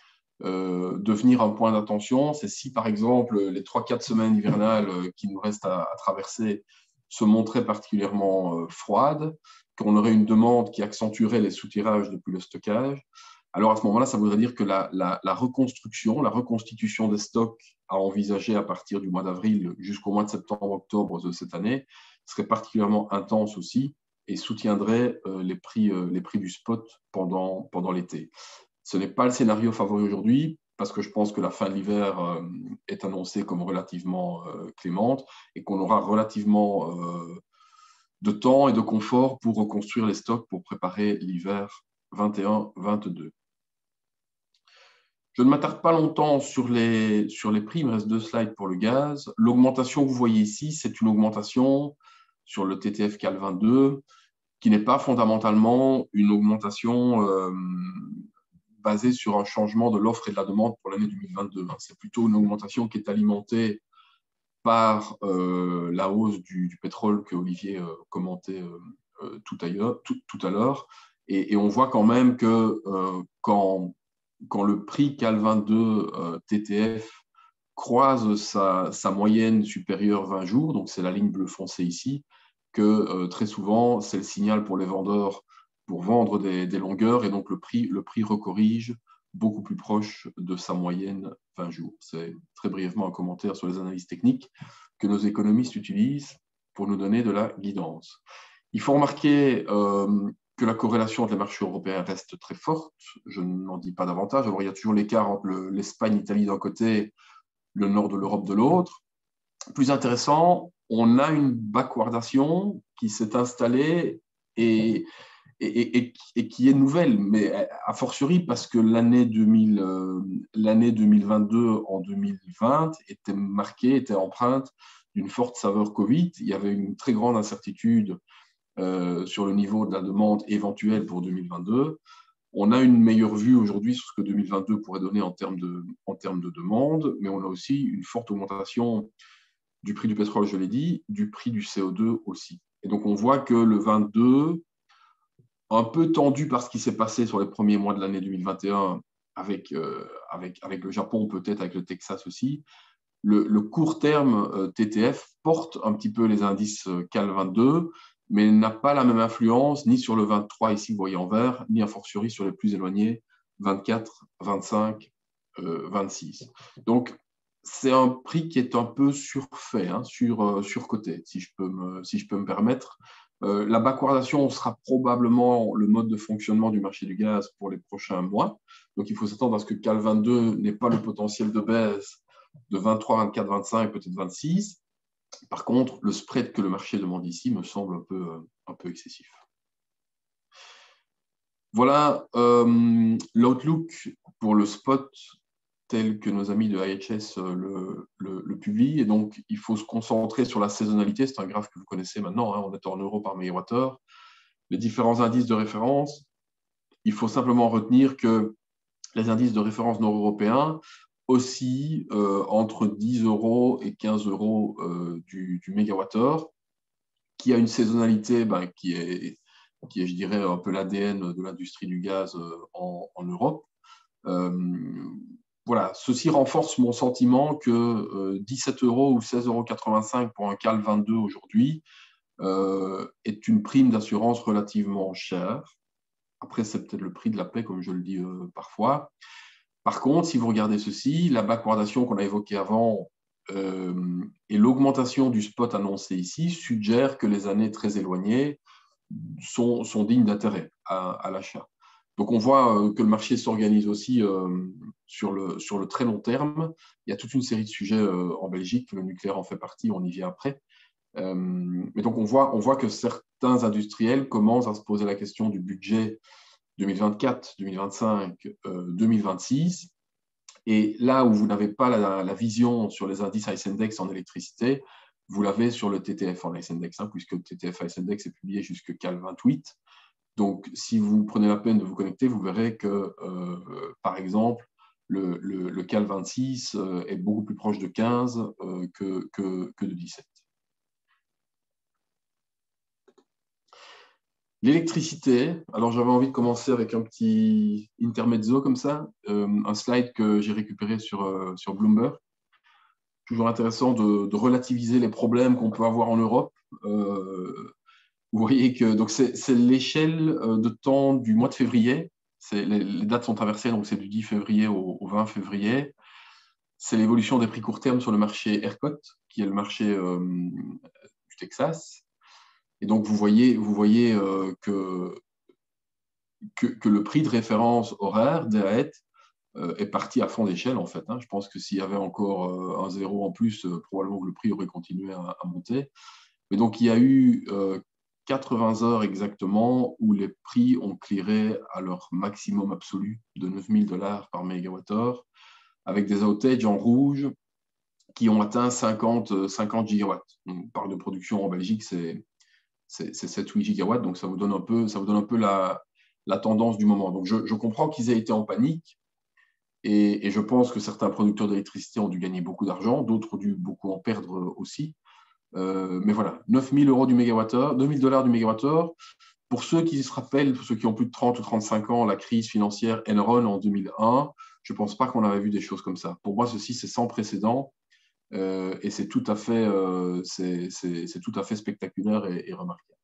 devenir un point d'attention, c'est si par exemple les 3-4 semaines hivernales qui nous restent à traverser se montraient particulièrement froides, qu'on aurait une demande qui accentuerait les soutirages depuis le stockage. Alors à ce moment-là, ça voudrait dire que la reconstitution des stocks à envisager à partir du mois d'avril jusqu'au mois de septembre-octobre de cette année serait particulièrement intense aussi, soutiendrait les prix du spot pendant l'été. Ce n'est pas le scénario favori aujourd'hui, parce que je pense que la fin de l'hiver est annoncée comme relativement clémente et qu'on aura relativement de temps et de confort pour reconstruire les stocks pour préparer l'hiver 21-22. Je ne m'attarde pas longtemps sur les prix, il me reste 2 slides pour le gaz. L'augmentation que vous voyez ici, c'est une augmentation sur le TTF CAL 22 qui n'est pas fondamentalement une augmentation basée sur un changement de l'offre et de la demande pour l'année 2022. C'est plutôt une augmentation qui est alimentée par la hausse du pétrole que Olivier commentait tout à l'heure. Et on voit quand même que quand le prix CAL 22 TTF croise sa moyenne supérieure 20 jours, donc c'est la ligne bleu foncé ici, que très souvent, c'est le signal pour les vendeurs pour vendre des longueurs, et donc le prix recorrige beaucoup plus proche de sa moyenne 20 jours. C'est très brièvement un commentaire sur les analyses techniques que nos économistes utilisent pour nous donner de la guidance. Il faut remarquer que la corrélation entre les marchés européens reste très forte. Je n'en dis pas davantage. Alors, il y a toujours l'écart entre l'Espagne, l'Italie d'un côté, le nord de l'Europe de l'autre. Plus intéressant, on a une backwardation qui s'est installée et qui est nouvelle, mais a fortiori parce que l'année 2022 en 2020 était empreinte d'une forte saveur Covid. Il y avait une très grande incertitude sur le niveau de la demande éventuelle pour 2022. On a une meilleure vue aujourd'hui sur ce que 2022 pourrait donner en termes de demande, mais on a aussi une forte augmentation du prix du pétrole, je l'ai dit, du prix du CO2 aussi. Et donc, on voit que le 22, un peu tendu par ce qui s'est passé sur les premiers mois de l'année 2021 avec le Japon, peut-être avec le Texas aussi, le court terme TTF porte un petit peu les indices CAL 22, mais n'a pas la même influence ni sur le 23, ici vous voyez en vert, ni a fortiori sur les plus éloignés, 24, 25, 26. Donc, c'est un prix qui est un peu surfait, surcoté, si je peux me permettre. La backwardation sera probablement le mode de fonctionnement du marché du gaz pour les prochains mois. Donc, il faut s'attendre à ce que CAL 22 n'ait pas le potentiel de baisse de 23, 24, 25, peut-être 26. Par contre, le spread que le marché demande ici me semble un peu excessif. Voilà l'outlook pour le spot tel que nos amis de IHS le publient. Et donc, il faut se concentrer sur la saisonnalité. C'est un graphe que vous connaissez maintenant. On est en euros par mégawattheure. Les différents indices de référence, il faut simplement retenir que les indices de référence nord-européens oscillent entre 10 € et 15 € du mégawattheure, qui a une saisonnalité qui est, je dirais, un peu l'ADN de l'industrie du gaz en Europe. Voilà, ceci renforce mon sentiment que 17 € ou 16,85 € pour un CAL 22 aujourd'hui est une prime d'assurance relativement chère. Après, c'est peut-être le prix de la paix, comme je le dis parfois. Par contre, si vous regardez ceci, la backwardation qu'on a évoquée avant et l'augmentation du spot annoncé ici suggèrent que les années très éloignées sont dignes d'intérêt à l'achat. Donc, on voit que le marché s'organise aussi sur le très long terme. Il y a toute une série de sujets en Belgique, le nucléaire en fait partie, on y vient après. Mais donc, on voit que certains industriels commencent à se poser la question du budget 2024, 2025, 2026. Et là où vous n'avez pas la vision sur les indices ICE Index en électricité, vous l'avez sur le TTF en ICE Index, puisque le TTF ICE Index est publié jusqu'à CAL 28. Donc, si vous prenez la peine de vous connecter, vous verrez que, par exemple, le CAL 26 est beaucoup plus proche de 15 que de 17. L'électricité, alors j'avais envie de commencer avec un petit intermezzo comme ça, un slide que j'ai récupéré sur Bloomberg. Toujours intéressant de relativiser les problèmes qu'on peut avoir en Europe. Vous voyez que c'est l'échelle de temps du mois de février. Les dates sont inversées, donc c'est du 10 février au 20 février. C'est l'évolution des prix court terme sur le marché ERCOT, qui est le marché du Texas. Et donc, vous voyez que le prix de référence horaire d'EAET est parti à fond d'échelle, en fait. Je pense que s'il y avait encore un zéro en plus, probablement que le prix aurait continué à monter. Mais donc, il y a eu 80 heures exactement où les prix ont clearé à leur maximum absolu de 9 000 $ par mégawattheure, avec des outages en rouge qui ont atteint 50 gigawatts. Donc, on parle de production en Belgique, c'est 7-8 gigawatts, donc ça vous donne un peu la tendance du moment. Donc, je comprends qu'ils aient été en panique, et je pense que certains producteurs d'électricité ont dû gagner beaucoup d'argent, d'autres ont dû beaucoup en perdre aussi. Mais voilà, 9 000 € du mégawattheure, 2 000 $ du mégawattheure. Pour ceux qui se rappellent, pour ceux qui ont plus de 30 ou 35 ans, la crise financière Enron en 2001, je ne pense pas qu'on avait vu des choses comme ça. Pour moi, ceci, c'est sans précédent, et c'est tout à fait spectaculaire et remarquable.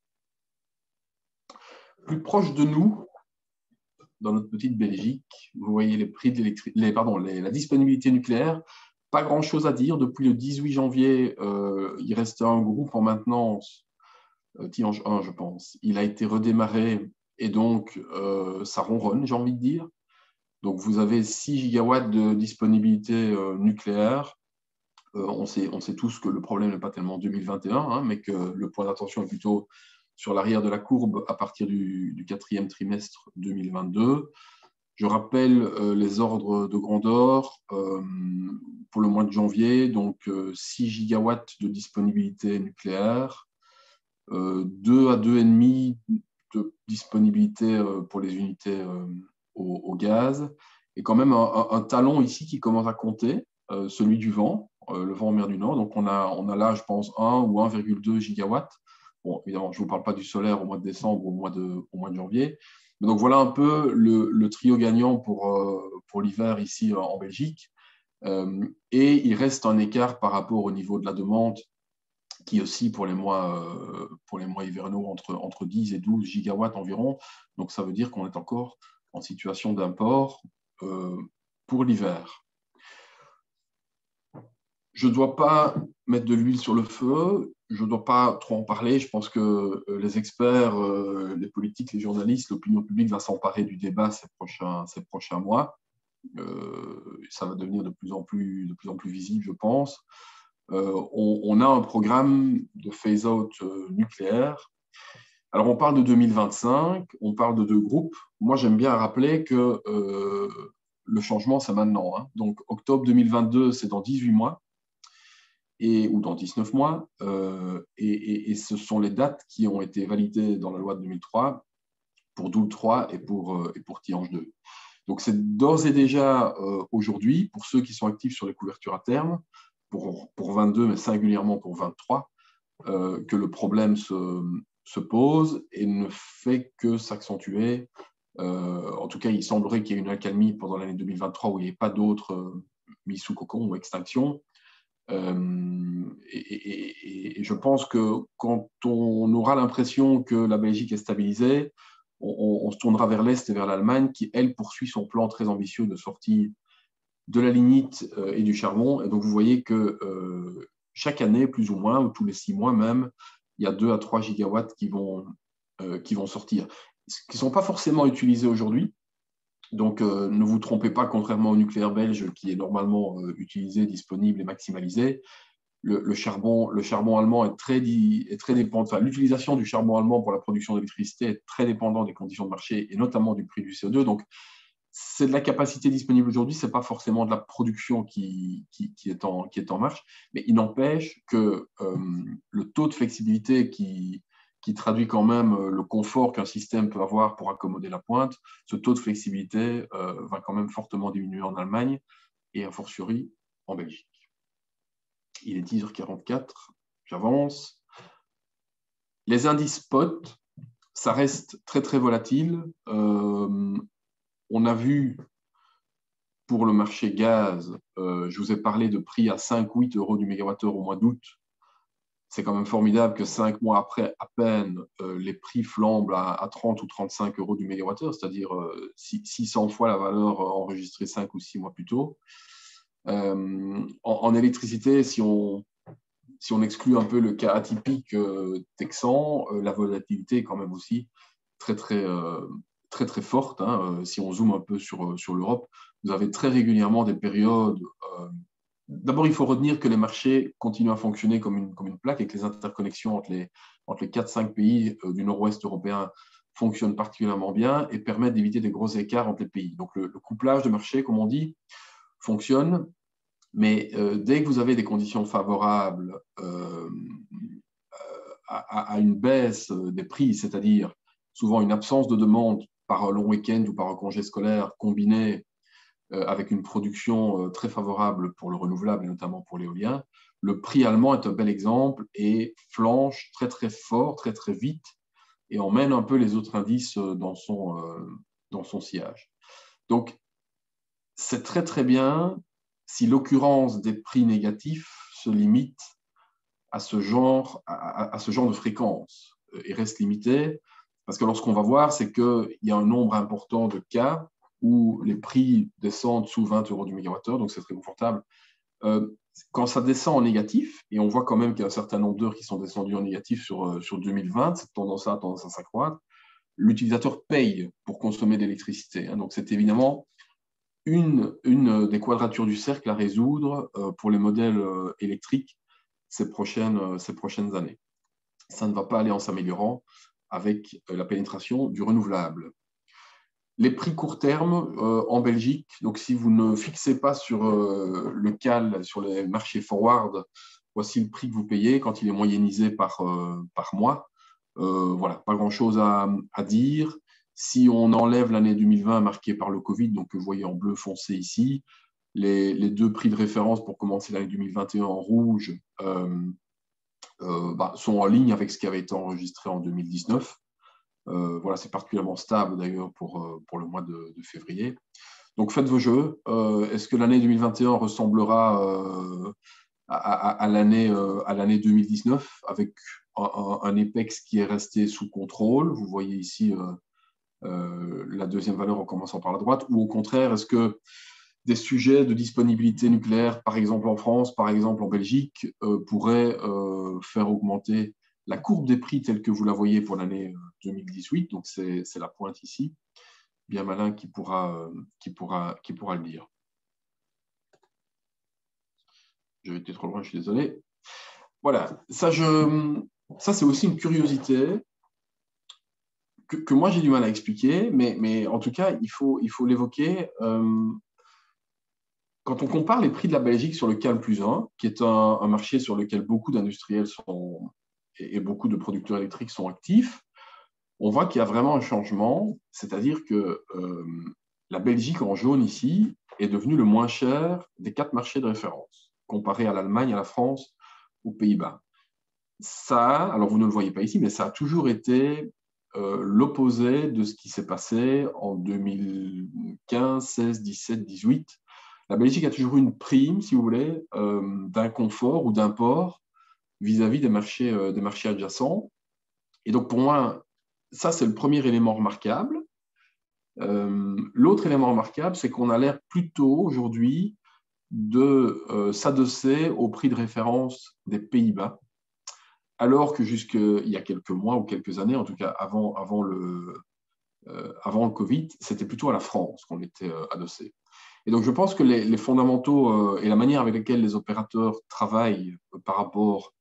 Plus proche de nous, dans notre petite Belgique, vous voyez les prix de la disponibilité nucléaire. Pas grand-chose à dire. Depuis le 18 janvier, il restait un groupe en maintenance, Tihange 1, je pense. Il a été redémarré et donc ça ronronne, j'ai envie de dire. Donc vous avez 6 gigawatts de disponibilité nucléaire. On sait tous que le problème n'est pas tellement 2021, mais que le point d'attention est plutôt sur l'arrière de la courbe à partir du 4e trimestre 2022. Je rappelle les ordres de grandeur pour le mois de janvier, donc 6 gigawatts de disponibilité nucléaire, 2 à 2,5 de disponibilité pour les unités au gaz, et quand même un talon ici qui commence à compter, celui du vent, le vent en mer du Nord. Donc on a là, je pense, 1 ou 1,2 gigawatts. Bon, évidemment, je ne vous parle pas du solaire au mois de décembre, au mois de janvier. Mais donc voilà un peu le trio gagnant pour l'hiver ici en Belgique. Et il reste un écart par rapport au niveau de la demande qui aussi pour les mois hivernaux entre 10 et 12 gigawatts environ. Donc ça veut dire qu'on est encore en situation d'import pour l'hiver. Je ne dois pas mettre de l'huile sur le feu, je ne dois pas trop en parler. Je pense que les experts, les politiques, les journalistes, l'opinion publique va s'emparer du débat ces prochains mois. Ça va devenir de plus en plus visible, je pense. On a un programme de phase-out nucléaire. Alors, on parle de 2025, on parle de 2 groupes. Moi, j'aime bien rappeler que le changement, c'est maintenant. Donc, octobre 2022, c'est dans 18 mois. Ou dans 19 mois, et ce sont les dates qui ont été validées dans la loi de 2003 pour Doel 3 et pour Tihange 2. Donc c'est d'ores et déjà aujourd'hui, pour ceux qui sont actifs sur les couvertures à terme, pour 22, mais singulièrement pour 23, que le problème se pose et ne fait que s'accentuer. En tout cas, il semblerait qu'il y ait une accalmie pendant l'année 2023 où il n'y ait pas d'autres mises sous cocon ou extinction. Et je pense que quand on aura l'impression que la Belgique est stabilisée, on se tournera vers l'Est et vers l'Allemagne qui, elle, poursuit son plan très ambitieux de sortie de la lignite et du charbon. Et donc, vous voyez que chaque année, plus ou moins, ou tous les 6 mois même, il y a 2 à 3 gigawatts qui vont sortir, qui ne sont pas forcément utilisés aujourd'hui. Donc, ne vous trompez pas, contrairement au nucléaire belge qui est normalement utilisé, disponible et maximalisé, le charbon allemand est très dépendant. Enfin, l'utilisation du charbon allemand pour la production d'électricité est très dépendante des conditions de marché et notamment du prix du CO2. Donc, c'est de la capacité disponible aujourd'hui, ce n'est pas forcément de la production qui est en marche, mais il n'empêche que le taux de flexibilité qui traduit quand même le confort qu'un système peut avoir pour accommoder la pointe, ce taux de flexibilité va quand même fortement diminuer en Allemagne et a fortiori en Belgique. Il est 10h44, j'avance. Les indices spot, ça reste très très volatile. On a vu pour le marché gaz, je vous ai parlé de prix à 5-8 € du mégawattheure au mois d'août. C'est quand même formidable que 5 mois après, à peine, les prix flambent à 30 ou 35 € du mégawattheure, c'est-à-dire 600 fois la valeur enregistrée 5 ou 6 mois plus tôt. En électricité, si on si on exclut un peu le cas atypique texan, la volatilité est quand même aussi très, très, très, très forte. Si on zoome un peu sur l'Europe, vous avez très régulièrement des périodes. D'abord, il faut retenir que les marchés continuent à fonctionner comme une plaque et que les interconnexions entre les 4-5 pays du nord-ouest européen fonctionnent particulièrement bien et permettent d'éviter des gros écarts entre les pays. Donc, le couplage de marché, comme on dit, fonctionne. Mais dès que vous avez des conditions favorables à une baisse des prix, c'est-à-dire souvent une absence de demande par un long week-end ou par un congé scolaire combiné avec une production très favorable pour le renouvelable et notamment pour l'éolien, le prix allemand est un bel exemple et flanche très très fort, très très vite et emmène un peu les autres indices dans son sillage. Donc, c'est très très bien si l'occurrence des prix négatifs se limite à ce genre de fréquence et reste limitée, parce que lorsqu'on va voir, c'est qu'il y a un nombre important de cas où les prix descendent sous 20 euros du mégawattheure, donc c'est très confortable. Quand ça descend en négatif, et on voit quand même qu'il y a un certain nombre d'heures qui sont descendues en négatif sur 2020, cette tendance-là a tendance à s'accroître, l'utilisateur paye pour consommer de l'électricité. Donc c'est évidemment une des quadratures du cercle à résoudre pour les modèles électriques ces prochaines années. Ça ne va pas aller en s'améliorant avec la pénétration du renouvelable. Les prix court terme en Belgique, donc si vous ne fixez pas sur le CAL, sur les marchés forward, voici le prix que vous payez quand il est moyennisé par mois. Voilà, pas grand-chose à dire. Si on enlève l'année 2020 marquée par le Covid, donc que vous voyez en bleu foncé ici, les deux prix de référence pour commencer l'année 2021 en rouge sont en ligne avec ce qui avait été enregistré en 2019. Voilà, c'est particulièrement stable d'ailleurs pour le mois de février. Donc faites vos jeux. Est-ce que l'année 2021 ressemblera à l'année 2019 avec un EPEX qui est resté sous contrôle? Vous voyez ici la deuxième valeur en commençant par la droite. Ou au contraire, est-ce que des sujets de disponibilité nucléaire, par exemple en France, par exemple en Belgique, pourraient faire augmenter la courbe des prix telle que vous la voyez pour l'année 2018, donc c'est la pointe ici, bien malin qui pourra le dire. Je vais être trop loin, je suis désolé. Voilà, ça c'est aussi une curiosité que moi j'ai du mal à expliquer, mais en tout cas, il faut l'évoquer. Quand on compare les prix de la Belgique sur le CAL plus 1, qui est un marché sur lequel beaucoup d'industriels et beaucoup de producteurs électriques sont actifs, on voit qu'il y a vraiment un changement, c'est-à-dire que la Belgique en jaune ici est devenue le moins cher des 4 marchés de référence, comparé à l'Allemagne, à la France, aux Pays-Bas. Ça, alors vous ne le voyez pas ici, mais ça a toujours été l'opposé de ce qui s'est passé en 2015, 16, 17, 18. La Belgique a toujours eu une prime, si vous voulez, d'un confort ou d'un port vis-à-vis des marchés adjacents. Et donc, pour moi, ça, c'est le premier élément remarquable. L'autre élément remarquable, c'est qu'on a l'air plutôt aujourd'hui de s'adosser au prix de référence des Pays-Bas, alors que jusqu'il y a quelques mois ou quelques années, en tout cas avant le Covid, c'était plutôt à la France qu'on était adossé. Et donc, je pense que les fondamentaux et la manière avec laquelle les opérateurs travaillent par rapport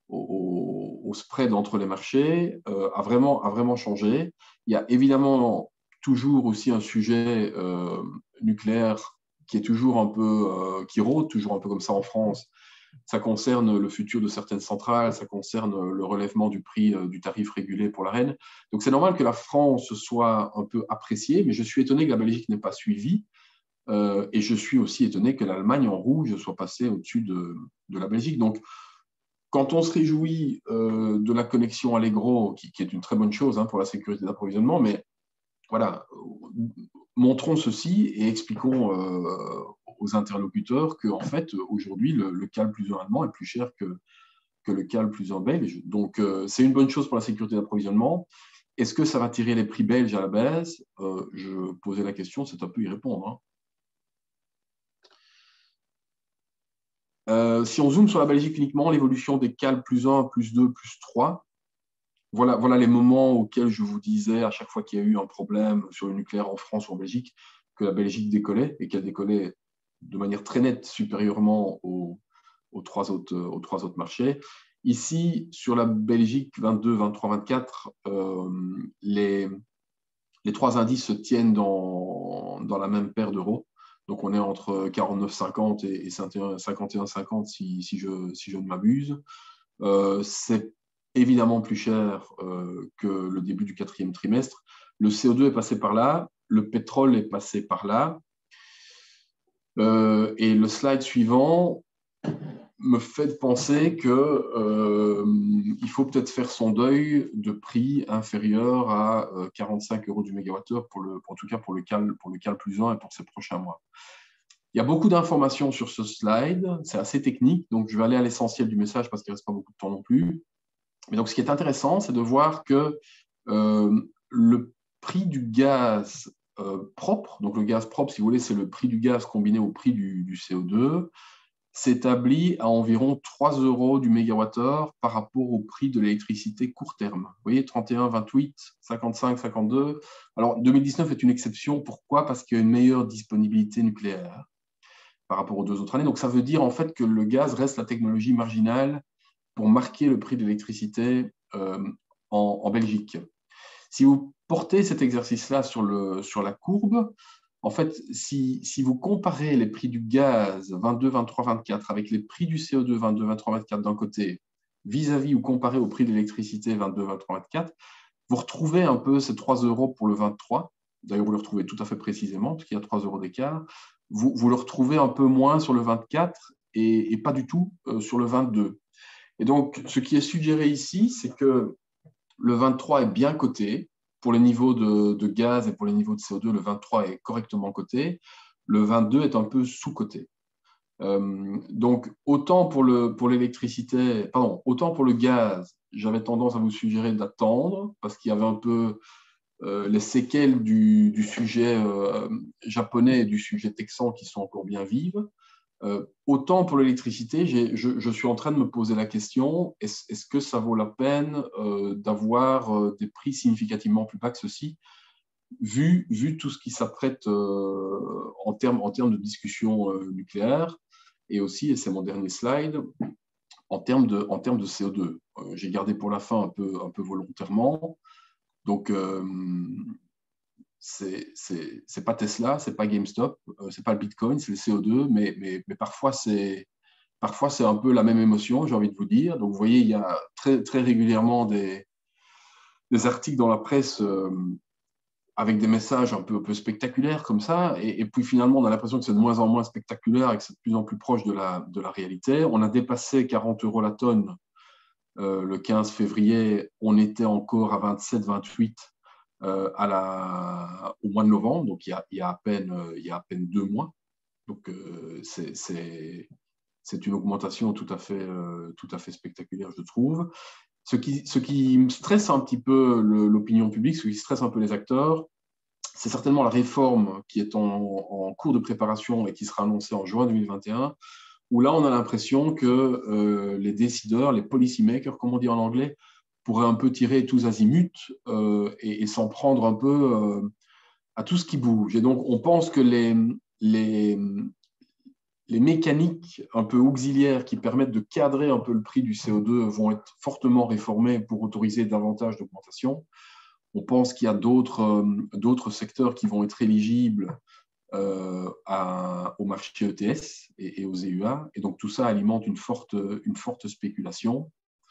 au spread entre les marchés a vraiment changé. Il y a évidemment toujours aussi un sujet nucléaire qui est toujours un peu, qui rôde toujours un peu comme ça en France. Ça concerne le futur de certaines centrales, ça concerne le relèvement du prix du tarif régulé pour la reine. Donc, c'est normal que la France soit un peu appréciée, mais je suis étonné que la Belgique n'ait pas suivi. Et je suis aussi étonné que l'Allemagne en rouge soit passée au-dessus de la Belgique. Donc, quand on se réjouit de la connexion Allegro, qui est une très bonne chose pour la sécurité d'approvisionnement, mais voilà, montrons ceci et expliquons aux interlocuteurs qu'en fait, aujourd'hui, le CAL plus 1 allemand est plus cher que le CAL plus 1 belge. Donc, c'est une bonne chose pour la sécurité d'approvisionnement. Est-ce que ça va tirer les prix belges à la baisse? Je posais la question, c'est un peu y répondre. Si on zoome sur la Belgique uniquement, l'évolution des cales +1, +2, +3, voilà les moments auxquels je vous disais à chaque fois qu'il y a eu un problème sur le nucléaire en France ou en Belgique, que la Belgique décollait et qu'elle décollait de manière très nette supérieurement aux trois autres marchés. Ici, sur la Belgique 22, 23, 24, les trois indices se tiennent dans la même paire d'euros. Donc, on est entre 49,50 et 51,50 si je ne m'abuse. C'est évidemment plus cher que le début du 4e trimestre. Le CO2 est passé par là, le pétrole est passé par là. Et le slide suivant me fait penser qu'il faut peut-être faire son deuil de prix inférieur à 45 € du mégawattheure, en tout cas pour le cal +1 et pour ces prochains mois. Il y a beaucoup d'informations sur ce slide, c'est assez technique, donc je vais aller à l'essentiel du message parce qu'il ne reste pas beaucoup de temps non plus. Mais donc, ce qui est intéressant, c'est de voir que le prix du gaz propre, donc le gaz propre, si vous voulez, c'est le prix du gaz combiné au prix du CO2, s'établit à environ 3 € du mégawattheure par rapport au prix de l'électricité court terme. Vous voyez, 31, 28, 55, 52. Alors, 2019 est une exception. Pourquoi? Parce qu'il y a une meilleure disponibilité nucléaire par rapport aux 2 autres années. Donc, ça veut dire en fait que le gaz reste la technologie marginale pour marquer le prix de l'électricité en Belgique. Si vous portez cet exercice-là sur la courbe, en fait, si vous comparez les prix du gaz 22, 23, 24 avec les prix du CO2 22, 23, 24 d'un côté, vis-à-vis ou comparé au prix de l'électricité 22, 23, 24, vous retrouvez un peu ces 3 € pour le 23. D'ailleurs, vous le retrouvez tout à fait précisément, parce qu'il y a 3 € d'écart. Vous le retrouvez un peu moins sur le 24 et pas du tout sur le 22. Et donc, ce qui est suggéré ici, c'est que le 23 est bien coté. Pour les niveaux de gaz et pour les niveaux de CO2, le 23 est correctement coté. Le 22 est un peu sous-coté. Donc, autant pour l'électricité, autant pour le gaz, j'avais tendance à vous suggérer d'attendre parce qu'il y avait un peu les séquelles du sujet japonais et du sujet texan qui sont encore bien vives. Autant pour l'électricité, je suis en train de me poser la question, est-ce que ça vaut la peine d'avoir des prix significativement plus bas que ceci, vu tout ce qui s'apprête en termes de discussion nucléaire, et aussi, et c'est mon dernier slide, en termes de CO2. J'ai gardé pour la fin un peu volontairement. Donc, c'est pas Tesla, c'est pas GameStop, c'est pas le Bitcoin, c'est le CO2, mais parfois c'est un peu la même émotion, j'ai envie de vous dire. Donc vous voyez, il y a très, très régulièrement des articles dans la presse avec des messages un peu spectaculaires comme ça, et puis finalement on a l'impression que c'est de moins en moins spectaculaire et que c'est de plus en plus proche de la réalité. On a dépassé 40 € la tonne le 15 février, on était encore à 27, 28 au mois de novembre, donc il y a à peine 2 mois. Donc c'est une augmentation tout à fait spectaculaire, je trouve. Ce qui me stresse un petit peu l'opinion publique, ce qui stresse un peu les acteurs, c'est certainement la réforme qui est en cours de préparation et qui sera annoncée en juin 2021, où là, on a l'impression que les décideurs, les policymakers, comme on dit en anglais, pourraient un peu tirer tous azimuts et s'en prendre un peu à tout ce qui bouge. Et donc, on pense que les mécaniques un peu auxiliaires qui permettent de cadrer un peu le prix du CO2 vont être fortement réformées pour autoriser davantage d'augmentation. On pense qu'il y a d'autres secteurs qui vont être éligibles au marché ETS et aux EUA. Et donc, tout ça alimente une forte spéculation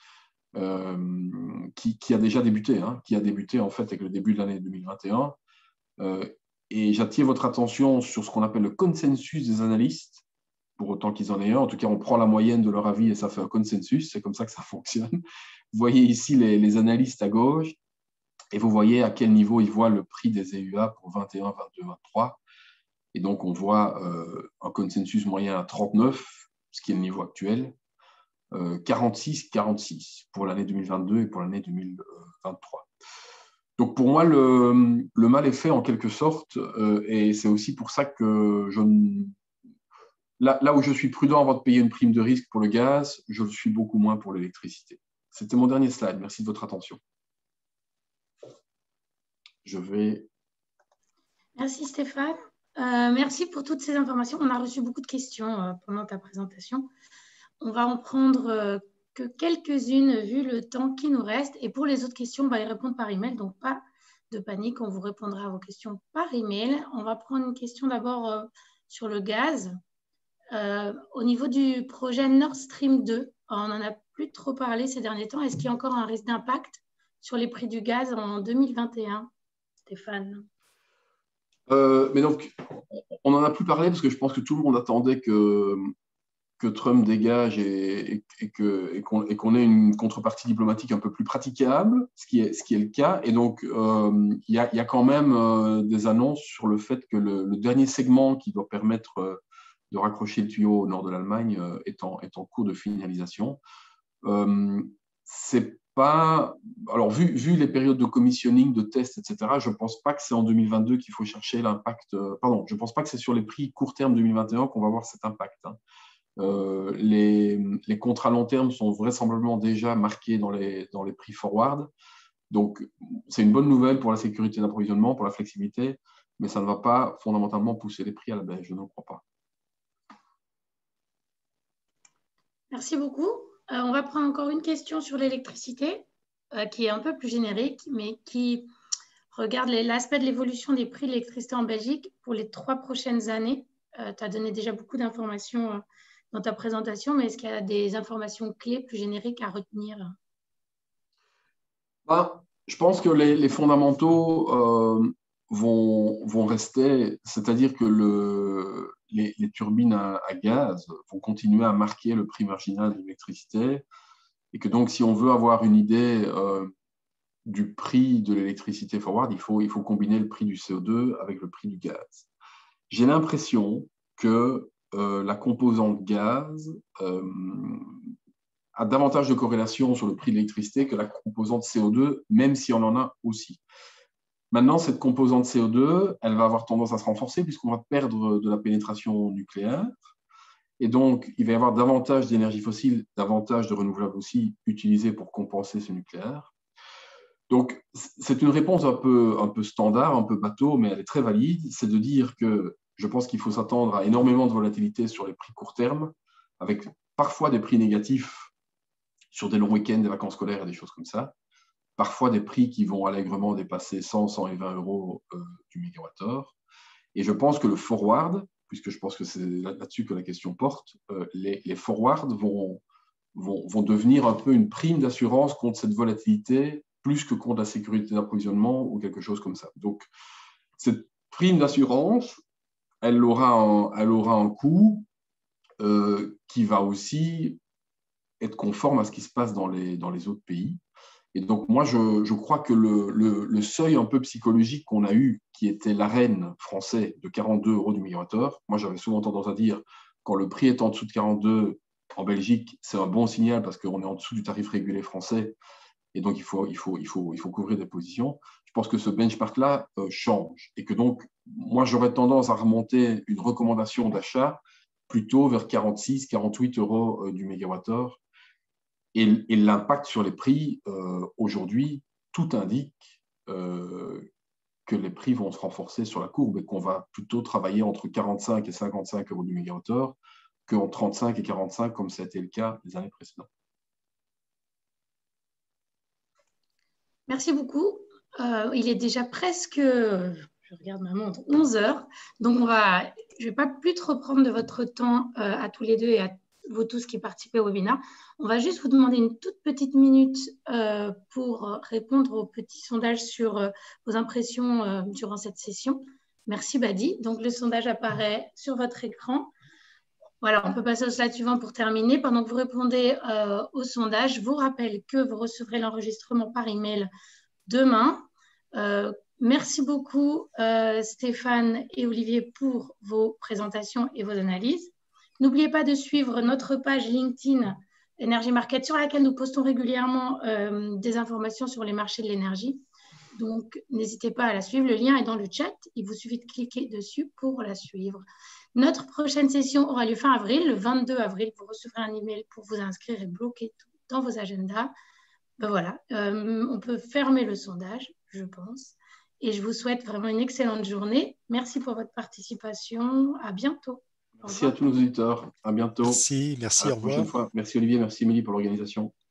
qui a déjà débuté, qui a débuté en fait avec le début de l'année 2021. Et j'attire votre attention sur ce qu'on appelle le consensus des analystes, pour autant qu'ils en aient un. En tout cas, on prend la moyenne de leur avis et ça fait un consensus. C'est comme ça que ça fonctionne. Vous voyez ici les analystes à gauche et vous voyez à quel niveau ils voient le prix des EUA pour 21, 22, 23. Et donc, on voit un consensus moyen à 39, ce qui est le niveau actuel, 46 pour l'année 2022 et pour l'année 2023. Donc, pour moi, le mal est fait en quelque sorte, et c'est aussi pour ça que là où je suis prudent avant de payer une prime de risque pour le gaz, je le suis beaucoup moins pour l'électricité. C'était mon dernier slide. Merci de votre attention. Merci Stéphane. Merci pour toutes ces informations. On a reçu beaucoup de questions pendant ta présentation. On va en prendre que quelques-unes vu le temps qui nous reste. Et pour les autres questions, on va y répondre par email. Donc, pas de panique, on vous répondra à vos questions par email. On va prendre une question d'abord sur le gaz. Au niveau du projet Nord Stream 2, on n'en a plus trop parlé ces derniers temps. Est-ce qu'il y a encore un risque d'impact sur les prix du gaz en 2021, Stéphane? Mais donc, on n'en a plus parlé parce que je pense que tout le monde attendait que Trump dégage et qu'on ait une contrepartie diplomatique un peu plus praticable, ce qui est le cas. Et donc, il y a quand même des annonces sur le fait que le dernier segment qui doit permettre de raccrocher le tuyau au nord de l'Allemagne est en cours de finalisation. C'est pas... Alors, vu les périodes de commissioning, de tests, etc., je ne pense pas que c'est en 2022 qu'il faut chercher l'impact... Pardon, je ne pense pas que c'est sur les prix court terme 2021 qu'on va voir cet impact. Hein. Les contrats long terme sont vraisemblablement déjà marqués dans les prix forward. Donc, c'est une bonne nouvelle pour la sécurité d'approvisionnement, pour la flexibilité, mais ça ne va pas fondamentalement pousser les prix à la baisse, je ne crois pas. Merci beaucoup. On va prendre encore une question sur l'électricité, qui est un peu plus générique, mais qui regarde l'aspect de l'évolution des prix de l'électricité en Belgique pour les 3 prochaines années. Tu as donné déjà beaucoup d'informations dans ta présentation, mais est-ce qu'il y a des informations clés plus génériques à retenir? Je pense que les fondamentaux vont rester, c'est-à-dire que les turbines à gaz vont continuer à marquer le prix marginal de l'électricité et que donc si on veut avoir une idée du prix de l'électricité forward, il faut combiner le prix du CO2 avec le prix du gaz. J'ai l'impression que la composante gaz a davantage de corrélation sur le prix de l'électricité que la composante CO2, même si on en a aussi. Maintenant, cette composante CO2, elle va avoir tendance à se renforcer puisqu'on va perdre de la pénétration nucléaire. Et donc, il va y avoir davantage d'énergie fossile, davantage de renouvelables aussi utilisés pour compenser ce nucléaire. Donc, c'est une réponse un peu standard, un peu bateau, mais elle est très valide. C'est de dire que je pense qu'il faut s'attendre à énormément de volatilité sur les prix court terme, avec parfois des prix négatifs sur des longs week-ends, des vacances scolaires et des choses comme ça. Parfois des prix qui vont allègrement dépasser 100, 120 euros du mégawattheure. Et je pense que le forward, puisque je pense que c'est là-dessus que la question porte, les forwards vont devenir un peu une prime d'assurance contre cette volatilité, plus que contre la sécurité d'approvisionnement ou quelque chose comme ça. Donc, cette prime d'assurance, elle aura un coût qui va aussi être conforme à ce qui se passe dans les autres pays. Et donc, moi, je crois que le seuil un peu psychologique qu'on a eu, qui était l'arène français de 42 euros du mégawattheure, moi, j'avais souvent tendance à dire, quand le prix est en dessous de 42 en Belgique, c'est un bon signal parce qu'on est en dessous du tarif régulé français. Et donc, il faut couvrir des positions. Je pense que ce benchmark-là change. Et que donc, moi, j'aurais tendance à remonter une recommandation d'achat plutôt vers 46, 48 euros du mégawattheure. Et l'impact sur les prix, aujourd'hui, tout indique que les prix vont se renforcer sur la courbe et qu'on va plutôt travailler entre 45 et 55 euros du mégawattheure qu'en 35 et 45 comme ça a été le cas les années précédentes. Merci beaucoup. Il est déjà presque, je regarde ma montre, 11 heures. Donc, je ne vais pas plus trop prendre de votre temps à tous les deux et à vous tous qui participez au webinaire. On va juste vous demander une toute petite minute pour répondre au petit sondage sur vos impressions durant cette session. Merci Badi. Donc, le sondage apparaît sur votre écran. Voilà, on peut passer au slide suivant pour terminer. Pendant que vous répondez au sondage, je vous rappelle que vous recevrez l'enregistrement par email demain. Merci beaucoup Stéphane et Olivier pour vos présentations et vos analyses. N'oubliez pas de suivre notre page LinkedIn Energy Market sur laquelle nous postons régulièrement des informations sur les marchés de l'énergie. Donc, n'hésitez pas à la suivre. Le lien est dans le chat. Il vous suffit de cliquer dessus pour la suivre. Notre prochaine session aura lieu fin avril. Le 22 avril, vous recevrez un email pour vous inscrire et bloquer tout dans vos agendas. Ben voilà, on peut fermer le sondage, je pense. Et je vous souhaite vraiment une excellente journée. Merci pour votre participation. À bientôt. Merci à tous nos auditeurs. À bientôt. Merci, À la au prochaine revoir. fois. Merci Olivier, merci Émilie pour l'organisation.